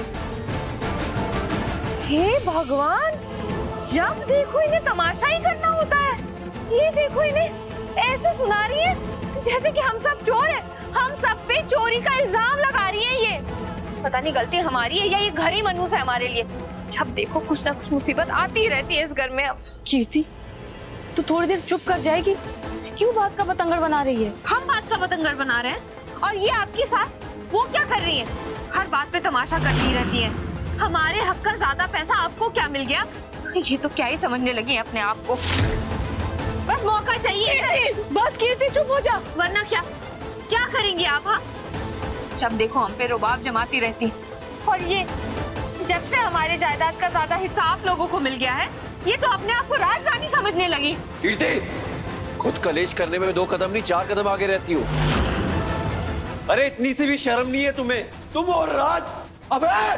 हे भगवान, जब देखो इन्हें तमाशा ही करना होता है। ये देखो इन्हें ऐसे सुना रही है जैसे कि हम सब चोर हैं, हम सब पे चोरी का इल्जाम लगा रही है। ये पता नहीं गलती हमारी है या ये घर ही मनहूस है हमारे लिए। जब देखो कुछ ना कुछ मुसीबत आती ही रहती है इस घर में। अब कीर्ति, तू थोड़ी देर चुप कर जाएगी? क्यों बात का बतंगड़ बना रही है? हम बात का बतंगड़ बना रहे हैं और ये आपकी सास, वो क्या कर रही है? हर बात पे तमाशा करती रहती है। हमारे हक का ज्यादा पैसा आपको क्या मिल गया? ये तो क्या ही समझने लगी अपने आप को। बस मौका चाहिए। बस कीर्ति चुप हो जा, वरना क्या क्या करेंगी आप? हाँ, जब देखो हम पे रुबाब जमाती रहती। और ये जब से हमारे जायदाद का ज्यादा हिस्सा आप लोगों को मिल गया है, ये तो अपने आप को राज रानी समझने लगी। कीर्ति, खुद कलेश करने में दो कदम नहीं चार कदम आगे रहती हो। अरे इतनी सी भी शर्म नहीं है तुम्हें? तुम और राज। अबे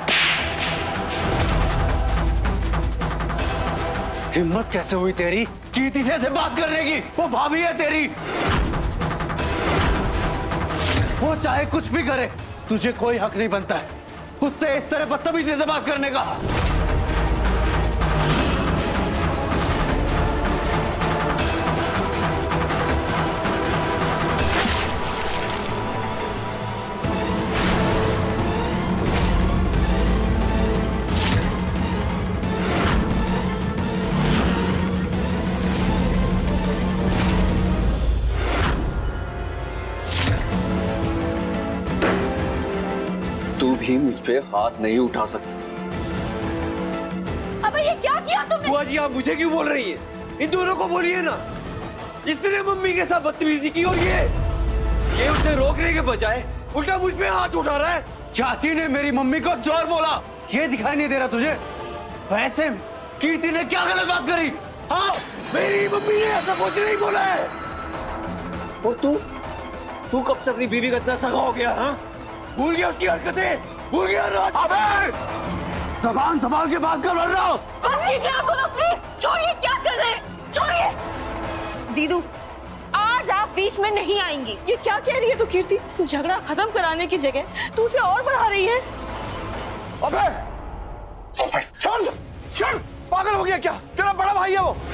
हिम्मत कैसे हुई तेरी कीर्ति से ऐसे बात करने की? वो भाभी है तेरी, वो चाहे कुछ भी करे, तुझे कोई हक नहीं बनता है उससे इस तरह बदतमीजी से बात करने का। भी मुझ पे हाथ नहीं उठा सकता। अबे ये क्या किया तुमने? बुआ जी आप मुझे क्यों बोल रही हैं? इन दोनों को बोलिए ना। इसने मम्मी के साथ बदतमीजी की और ये ये उसे रोकने के बजाय उल्टा मुझ पे हाथ उठा रहा है। चाची ने मेरी मम्मी को चोर बोला, ये दिखाई नहीं दे रहा तुझे? वैसे कीर्ति ने क्या गलत बात करी? हाँ, मेरी मम्मी ने ऐसा कुछ नहीं बोला है। और तू तू कब से अपनी बीवी का इतना सगा हो गया? हाँ, भूल गया उसकी हरकतें? भूल गया राज? अबे जबान संभाल के बात कर रहा हूँ। बस कीजिए आप दोनों, प्लीज छोड़िए। क्या कर रहे हैं? छोड़िए। दीदू आज आप बीच में नहीं आएंगी। ये क्या कह रही है तू कीर्ति? तू झगड़ा खत्म कराने की जगह तू उसे और बढ़ा रही है। अबे चल चल, पागल हो गया क्या? तेरा बड़ा भाई है वो।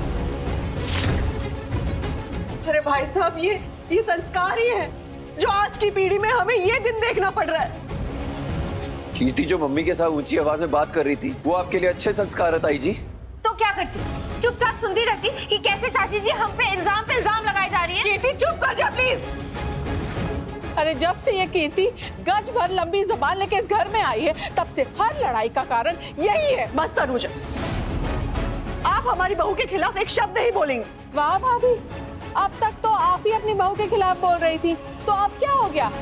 अरे भाई साहब, ये ये संस्कार ही है जो आज की पीढ़ी में हमें ये दिन देखना पड़ रहा है। कीर्ति जो मम्मी के साथ ऊंची आवाज में बात कर रही थी वो आपके लिए अच्छे संस्कार है ताई जी? तो क्या करती? चुपचाप सुनती रहती कि कैसे चाची जी हम पे इल्जाम पे इल्जाम लगाए जा रही है। कीर्ति चुप कर जा प्लीज। अरे जब से ये कीर्ति गज भर लंबी जुबान लेके इस घर में आई है तब से हर लड़ाई का कारण यही है। बस तनुजा, आप हमारी बहू के खिलाफ एक शब्द नहीं बोलेंगे। वाह भाभी, अब तक तो आप ही अपनी बहू के खिलाफ बोल रही थी, तो अब क्या हो गया?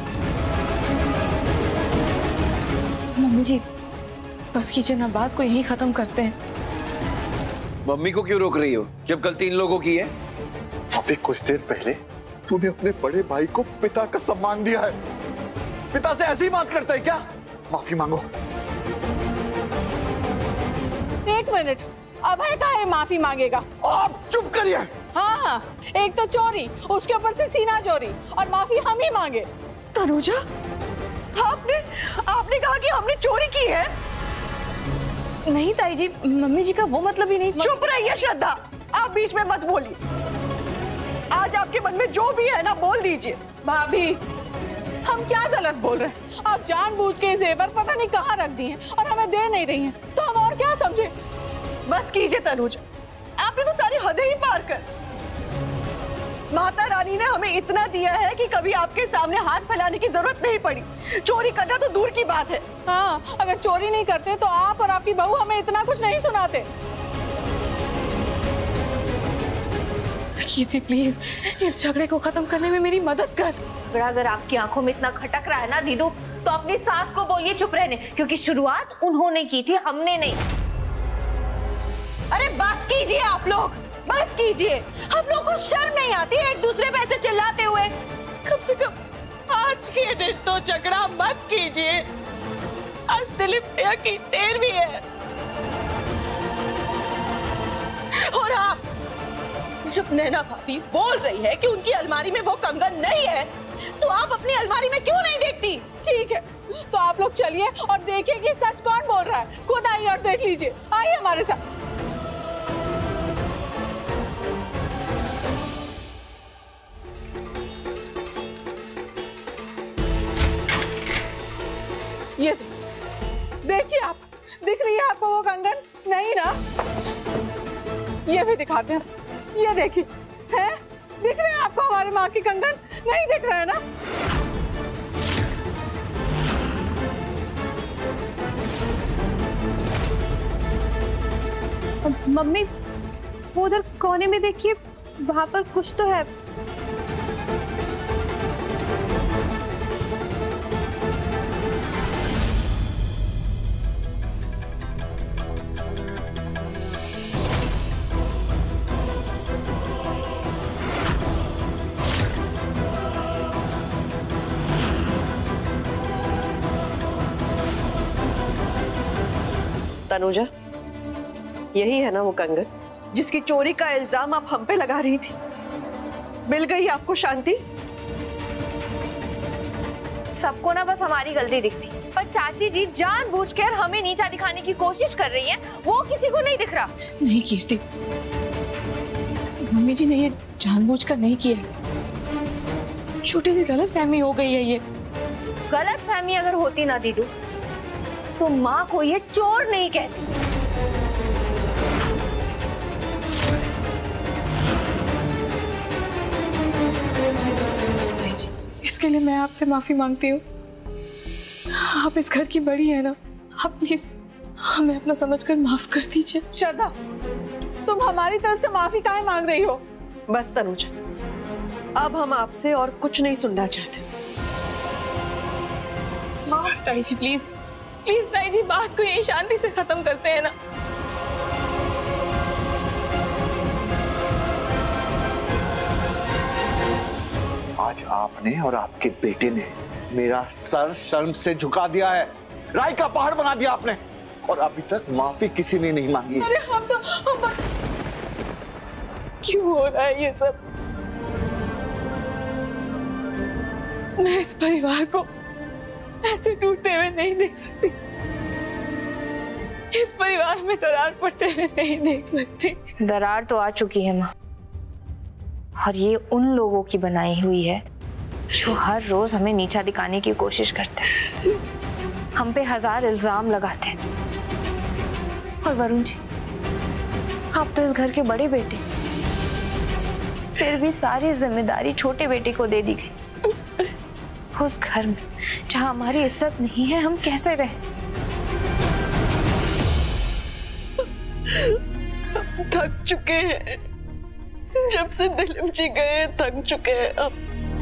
मम्मी जी बस कीजिए ना, बात को यहीं खत्म करते हैं। मम्मी को क्यों रोक रही हो जब गलती इन लोगों की है? अभी कुछ देर पहले तूने अपने बड़े भाई को पिता का सम्मान दिया है। पिता से ऐसी बात करता है क्या? माफी मांगो। एक मिनट, अभय काहे माफी मांगेगा? आप चुप करिए। हाँ हाँ, एक तो चोरी, उसके ऊपर से सीना चोरी, और माफी हम ही मांगे। तनुजा, आपने आपने कहा कि हमने चोरी की है? नहीं ताई जी, मम्मी जी का वो मतलब ही नहीं। चुप रहिए श्रद्धा, आप बीच में मत बोलिए। आज आपके मन में जो भी है ना बोल दीजिए। भाभी हम क्या गलत बोल रहे हैं? आप जानबूझ के जेवर पता नहीं कहाँ रख दिए हैं और हमें दे नहीं रही हैं, तो हम और क्या समझे? बस कीजिए तनुजा, आपने तो सारी हदें ही पार कर। माता रानी ने हमें इतना दिया है कि कभी आपके सामने हाथ फैलाने की जरूरत नहीं पड़ी। चोरी करना तो दूर की बात है। हाँ, अगर चोरी नहीं करते तो आप और आपकी बहू हमें इतना कुछ नहीं सुनाते। कीर्ति प्लीज इस झगड़े को खत्म करने में मेरी मदद कर। अगर अगर आपकी आंखों में इतना खटक रहा है ना दीदू, तो अपनी सास को बोलिए चुप रहने, क्योंकि शुरुआत उन्होंने की थी, हमने नहीं। अरे बस कीजिए आप लोग, बस कीजिए। हम लोगों को शर्म नहीं आती एक दूसरे पे ऐसे चिल्लाते हुए? कम से कम आज के दिन तो झगड़ा मत कीजिए। आज दिलीप भैया की तेरहवीं है। और आप जब नैना भाभी बोल रही है कि उनकी अलमारी में वो कंगन नहीं है, तो आप अपनी अलमारी में क्यों नहीं देखती? ठीक है, तो आप लोग चलिए और देखिए कि सच कौन बोल रहा है। खुद आइए और देख लीजिए। आइए हमारे साथ। ये देखिए, आप दिख रही है आपको वो कंगन? नहीं ना? ये भी दिखाते हैं, ये देखिए, हैं? दिख रहे हैं आपको हमारी माँ की कंगन? नहीं दिख रहे हैं ना? मम्मी वो उधर कोने में देखिए, वहां पर कुछ तो है। तनुजा, यही है ना वो कंगन जिसकी चोरी का इल्जाम आप हम पे लगा रही थी? मिल गई आपको शांति? सबको ना बस हमारी गलती दिखती, पर चाची जी जानबूझकर हमें नीचा दिखाने की कोशिश कर रही है, वो किसी को नहीं दिख रहा। नहीं कीर्ति, मम्मी जी ने ये जानबूझकर नहीं किया है। छोटी सी गलतफहमी हो गई है। ये गलतफहमी अगर होती ना दीदू, तो माँ को ये चोर नहीं कहती। इसके लिए मैं आपसे माफी मांगती हूँ। आप इस घर की बड़ी है ना, आप प्लीज हमें अपना समझकर माफ कर दीजिए। श्रद्धा, तुम हमारी तरफ से माफी काहे मांग रही हो? बस तनुजा, अब हम आपसे और कुछ नहीं सुनना चाहते। ताई जी प्लीज प्लीज ताई जी, बात को यही शांति से खत्म करते हैं ना। आज आपने और आपके बेटे ने मेरा सर शर्म से झुका दिया है, राई का पहाड़ बना दिया आपने, और अभी तक माफी किसी ने नहीं मांगी। अरे हम तो हम... क्यों हो रहा है ये सब? मैं इस परिवार को ऐसे टूटते हुए नहीं देख सकती। इस परिवार में दरार पड़ते हुए नहीं देख सकती। दरार तो आ चुकी है माँ, और ये उन लोगों की बनाई हुई है जो हर रोज हमें नीचा दिखाने की कोशिश करते हैं, हम पे हजार इल्जाम लगाते हैं। और वरुण जी, आप तो इस घर के बड़े बेटे, फिर भी सारी जिम्मेदारी छोटे बेटे को दे दी गई। उस घर में जहाँ हमारी इज्जत नहीं है, हम कैसे रहे? थक चुके हैं, जब से दिलीप जी गए थक चुके हैं। अब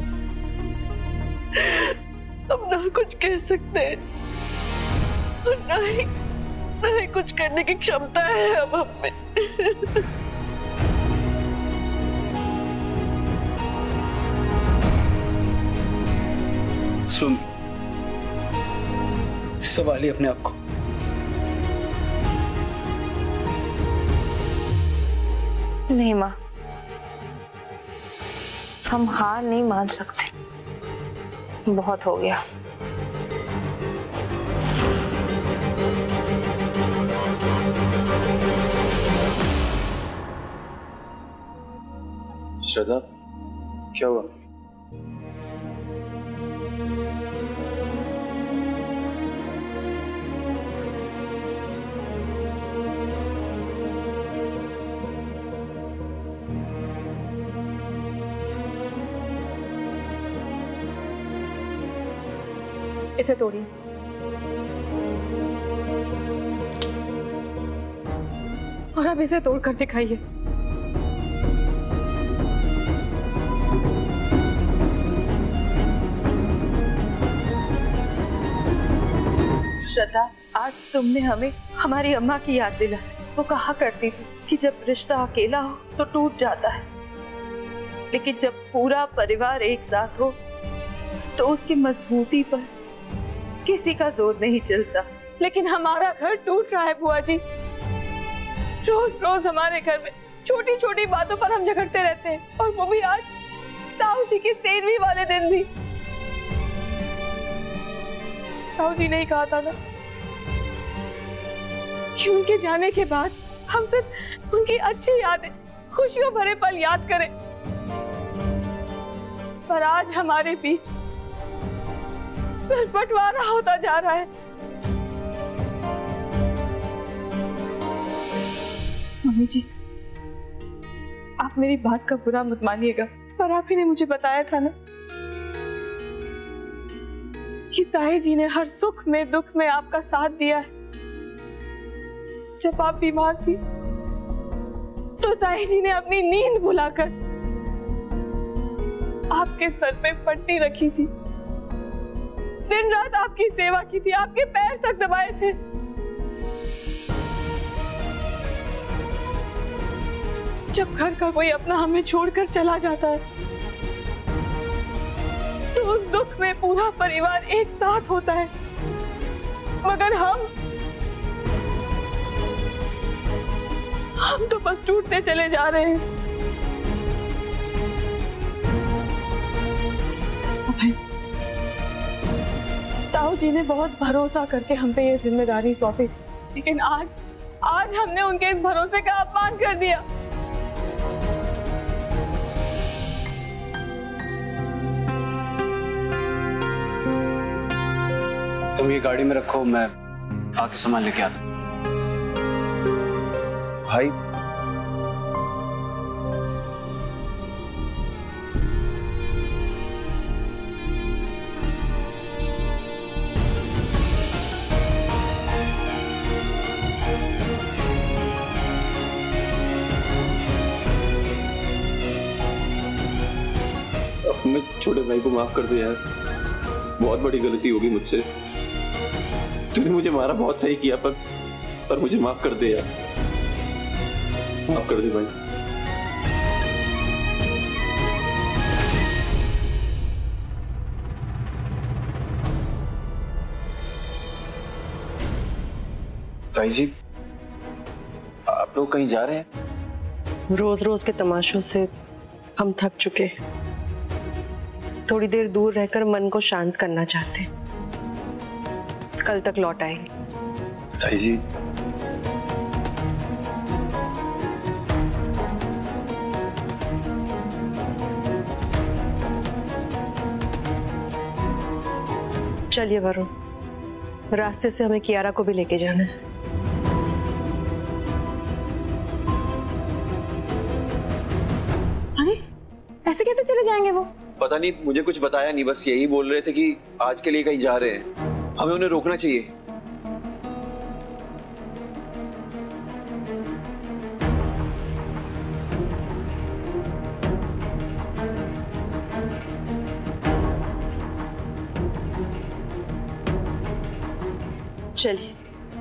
अब ना कुछ कह सकते हैं और ना ही ना ही कुछ करने की क्षमता है अब हम में। सुन, संभालिए अपने आप को। नहीं माँ, हम हार नहीं मान सकते, बहुत हो गया। श्रद्धा, क्या हुआ? इसे तोड़िए। और अब इसे तोड़कर दिखाइए। श्रद्धा, आज तुमने हमें हमारी अम्मा की याद दिला दी। वो कहा करती थी कि जब रिश्ता अकेला हो तो टूट जाता है, लेकिन जब पूरा परिवार एक साथ हो तो उसकी मजबूती पर किसी का जोर नहीं चलता। लेकिन हमारा घर टूट रहा है बुआ जी। रोज रोज हमारे घर में छोटी छोटी बातों पर हम झगड़ते रहते हैं, और वो भी आज ताऊ जी की तेरहवीं वाले दिन भी। ताऊ जी ने ही कहा था ना कि उनके जाने के बाद हम सिर्फ उनकी अच्छी यादें, खुशियों भरे पल याद करें। पर आज हमारे बीच सिर्फ बंटवारा होता जा रहा है। मम्मी जी, आप मेरी बात का बुरा मत मानिएगा, पर आप ही ने मुझे बताया था ना कि ताई जी ने हर सुख में दुख में आपका साथ दिया है। जब आप बीमार थी तो ताई जी ने अपनी नींद भुलाकर आपके सर पे पट्टी रखी थी, दिन रात आपकी सेवा की थी, आपके पैर तक दबाए थे। जब घर का कोई अपना हमें छोड़कर चला जाता है तो उस दुख में पूरा परिवार एक साथ होता है, मगर हम हम तो बस टूटते चले जा रहे हैं। अभय, ताऊ जी ने बहुत भरोसा करके हम पे ये जिम्मेदारी सौंपी, लेकिन आज आज हमने उनके इस भरोसे का अपमान कर दिया। तुम ये गाड़ी में रखो, मैं आके सामान लेके आता हूँ। भाई अपने छोटे भाई को माफ कर दे यार, बहुत बड़ी गलती होगी मुझसे। तूने मुझे मारा, बहुत सही किया, पर पर मुझे माफ कर दे यार, माफ कर दे भाई। ताई जी, आप लोग कहीं जा रहे हैं? रोज रोज के तमाशों से हम थक चुके हैं। थोड़ी देर दूर रहकर मन को शांत करना चाहते हैं। कल तक लौट आएंगे। ताई जी, चलिए वरुण, रास्ते से हमें कियारा को भी लेके जाना है। अरे ऐसे कैसे चले जाएंगे वो? पता नहीं, मुझे कुछ बताया नहीं, बस यही बोल रहे थे कि आज के लिए कहीं जा रहे हैं, हमें उन्हें रोकना चाहिए। चलिए।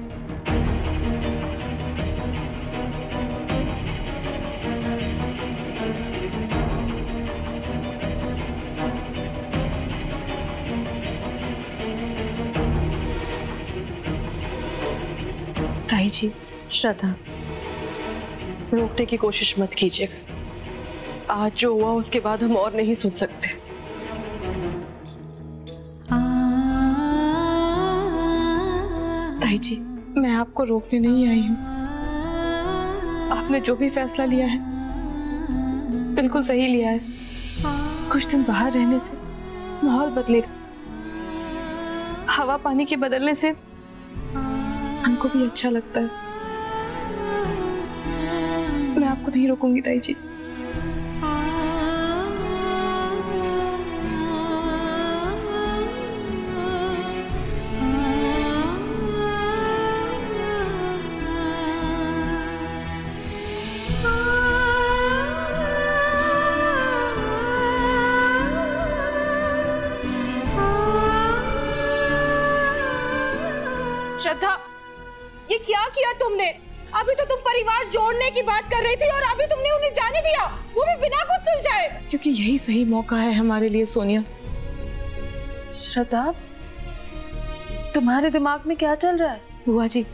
ताई जी, श्रद्धा, रोकने की कोशिश मत कीजिएगा। आज जो हुआ उसके बाद हम और नहीं सुन सकते। ताई जी, मैं आपको रोकने नहीं आई हूँ। आपने जो भी फैसला लिया है बिल्कुल सही लिया है। कुछ दिन बाहर रहने से माहौल बदलेगा, हवा पानी के बदलने से हमको भी अच्छा लगता है। मैं आपको नहीं रोकूंगी ताई जी। श्रद्धा, ये क्या किया तुमने? अभी तो तुम परिवार जोड़ने की बात कर रही थी और अभी तुमने उन्हें जाने दिया, वो भी बिना कुछ सुलझाए। क्योंकि यही सही मौका है हमारे लिए सोनिया। श्रद्धा, तुम्हारे दिमाग में क्या चल रहा है? बुआ जी,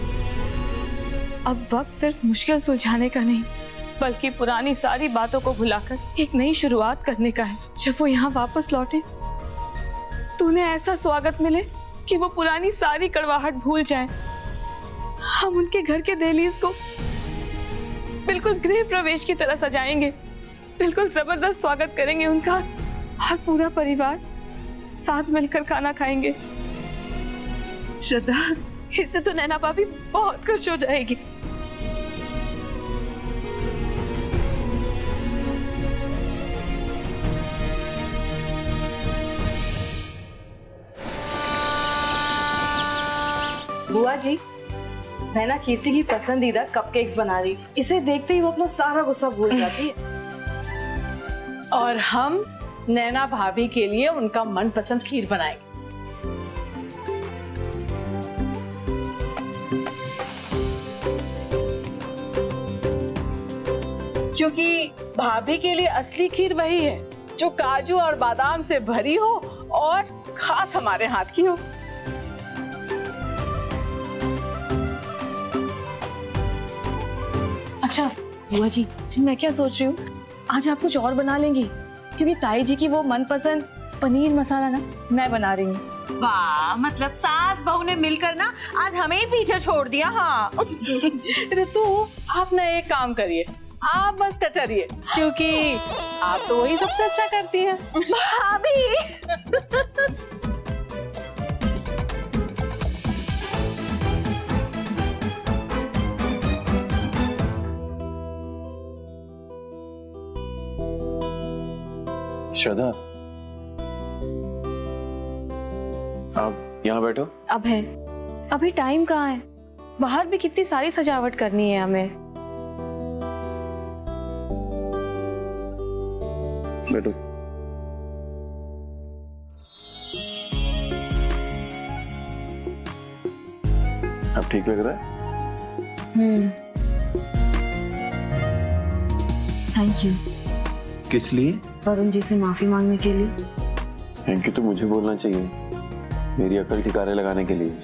अब वक्त सिर्फ मुश्किल सुलझाने का नहीं, बल्कि पुरानी सारी बातों को भुलाकर एक नई शुरुआत करने का है। जब वो यहाँ वापस लौटे तो उन्हें ऐसा स्वागत मिले कि वो पुरानी सारी कड़वाहट भूल जाएं। हम उनके घर के दहलीज को बिल्कुल गृह प्रवेश की तरह सजाएंगे, बिल्कुल जबरदस्त स्वागत करेंगे उनका, और पूरा परिवार साथ मिलकर खाना खाएंगे। श्रद्धा, इससे तो नैना भाभी बहुत खुश हो जाएगी। बुआ जी, नैना कीर्ति की पसंदीदा कपकेक्स बना रही, इसे देखते ही वो अपना सारा गुस्सा भूल जाती है। और हम नैना भाभी के लिए उनका मनपसंद खीर बनाएंगे। क्योंकि भाभी के लिए असली खीर वही है जो काजू और बादाम से भरी हो और खास हमारे हाथ की हो। अच्छा बुआ जी, मैं क्या सोच रही हूँ, आज आप कुछ और बना लेंगी, क्योंकि ताई जी की वो मनपसंद पनीर मसाला ना मैं बना रही हूँ। वाह, मतलब सास बहू ने मिलकर ना आज हमें ही पीछे छोड़ दिया। हाँ ऋतु, आप ना एक काम करिए, आप बस कचरिए, क्योंकि आप तो वही सबसे अच्छा करती हैं। भाभी श्रद्धा, आप यहाँ बैठो। अभय, अभी टाइम कहाँ है, बाहर भी कितनी सारी सजावट करनी है हमें। बैठो। अब ठीक लग रहा है? Hmm, thank you. किस लिए? वरुण जी से माफी मांगने के लिए। थैंक यू तो मुझे बोलना चाहिए, मेरी अकल ठिकाने लगाने के लिए।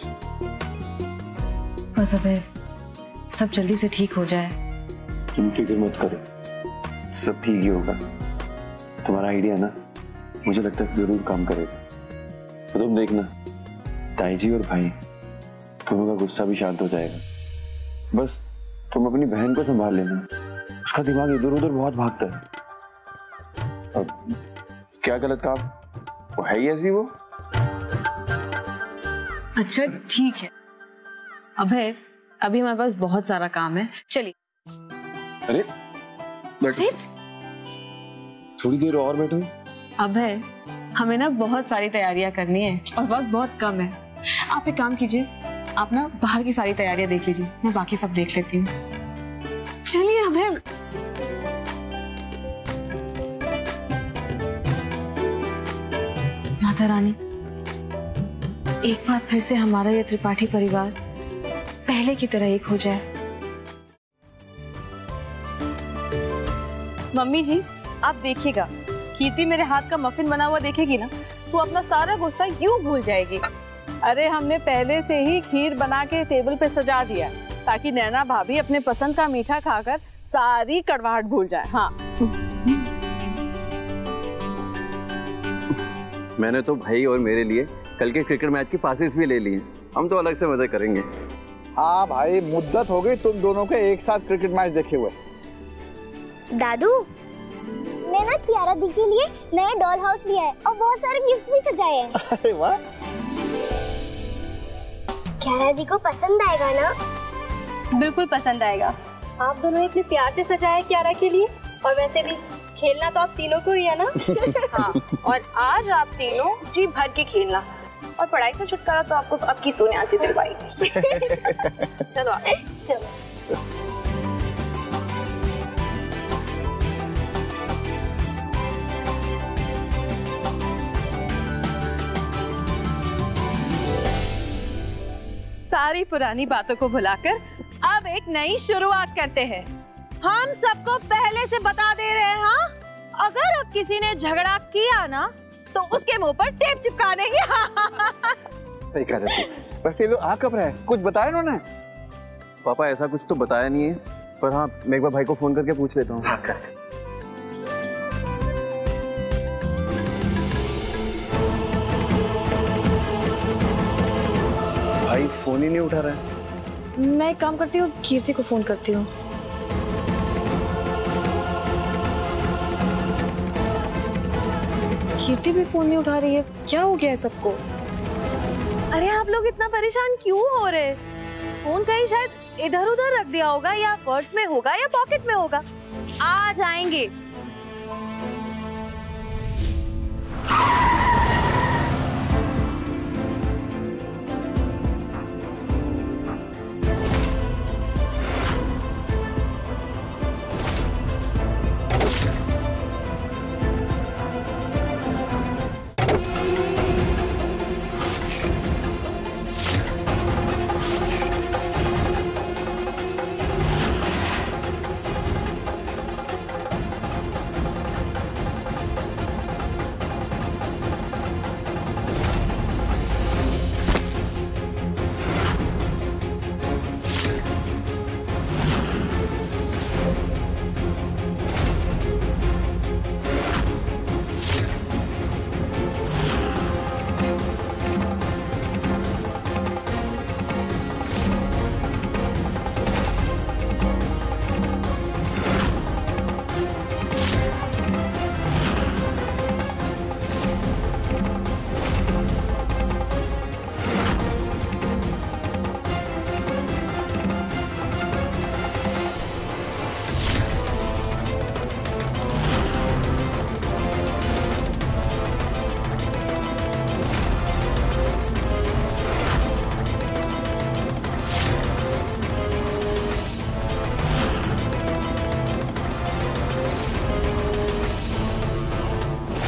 बस अभय, सब जल्दी से ठीक हो जाए। तुम फिक्र मत करो, सब ठीक ही होगा। तुम्हारा आइडिया ना, मुझे लगता है जरूर काम करेगा। तो तुम देखना, ताई जी और भाई दोनों का गुस्सा भी शांत हो जाएगा। बस तुम अपनी बहन को संभाल लेना, उसका दिमाग इधर उधर बहुत भागता है। अब क्या गलत काम, वो है ही ऐसी वो। अच्छा ठीक है अभय, अभी हमारे पास बहुत सारा काम है, चलिए। अरे बैठो, थोड़ी देर और बैठो। अभय, हमें ना बहुत सारी तैयारियां करनी है और वक्त बहुत कम है। आप एक काम कीजिए, आप ना बाहर की सारी तैयारियां देख लीजिए, मैं बाकी सब देख लेती हूँ। चलिए अभय। माता रानी, एक बार फिर से हमारा ये त्रिपाठी परिवार पहले की तरह एक हो जाए। मम्मी जी, आप देखिएगा, कीर्ति मेरे हाथ का मफिन बना हुआ देखेगी ना तो अपना सारा गुस्सा यूं भूल जाएगी। अरे हमने पहले से ही खीर बना के टेबल पे सजा दिया, ताकि नैना भाभी अपने पसंद का मीठा खाकर सारी कड़वाहट भूल जाए। हाँ, मैंने तो भाई और मेरे लिए कल के क्रिकेट मैच की पासेस भी ले लिए, हम तो अलग से मजे करेंगे। हाँ भाई, मुद्दत हो गई तुम दोनों के एक साथ क्रिकेट मैच देखे हुए। दादू, मैं ना कियारा दी के लिए नया डॉल हाउस लिया है और बहुत सारे गिफ्ट्स भी सजाए हैं। अरे वाह, कियारा दी को पसंद आएगा ना? बिल्कुल पसंद आएगा। आप दोनों इतने प्यार से सजाए कियारा के लिए, और वैसे भी खेलना तो आप तीनों को ही है ना। हाँ, और आज आप तीनों जी भर के खेलना, और पढ़ाई से छुटकारा तो आपको आपकी सोने आंची दिलवाएगी। चलो आ, चलो। सारी पुरानी बातों को भुलाकर अब एक नई शुरुआत करते हैं। हम सबको पहले से बता दे रहे हैं, हाँ, अगर अब किसी ने झगड़ा किया ना तो उसके मुंह पर टेप चिपका देंगे। सही कह रहे थे। वैसे ये लोग आ कब रहे हैं, कुछ बताया इन्होंने? पापा ऐसा कुछ तो बताया नहीं है, पर हाँ मैं एक बार भाई को फोन करके पूछ लेता हूँ। हाँ, भाई फोन ही नहीं उठा रहा है। मैं एक काम करती हूँ, कीर्ति को फोन करती हूँ। कीर्ति भी फोन नहीं उठा रही है, क्या हो गया है सबको? अरे आप लोग इतना परेशान क्यों हो रहे? फोन कहीं शायद इधर उधर रख दिया होगा, या पर्स में होगा या पॉकेट में होगा। आ जाएंगे।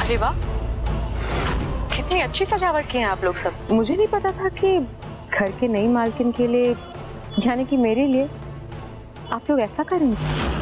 अरे वाह, कितनी अच्छी सजावट की है आप लोग सब। मुझे नहीं पता था कि घर के नई मालकिन के लिए, यानी कि मेरे लिए, आप लोग ऐसा करेंगे।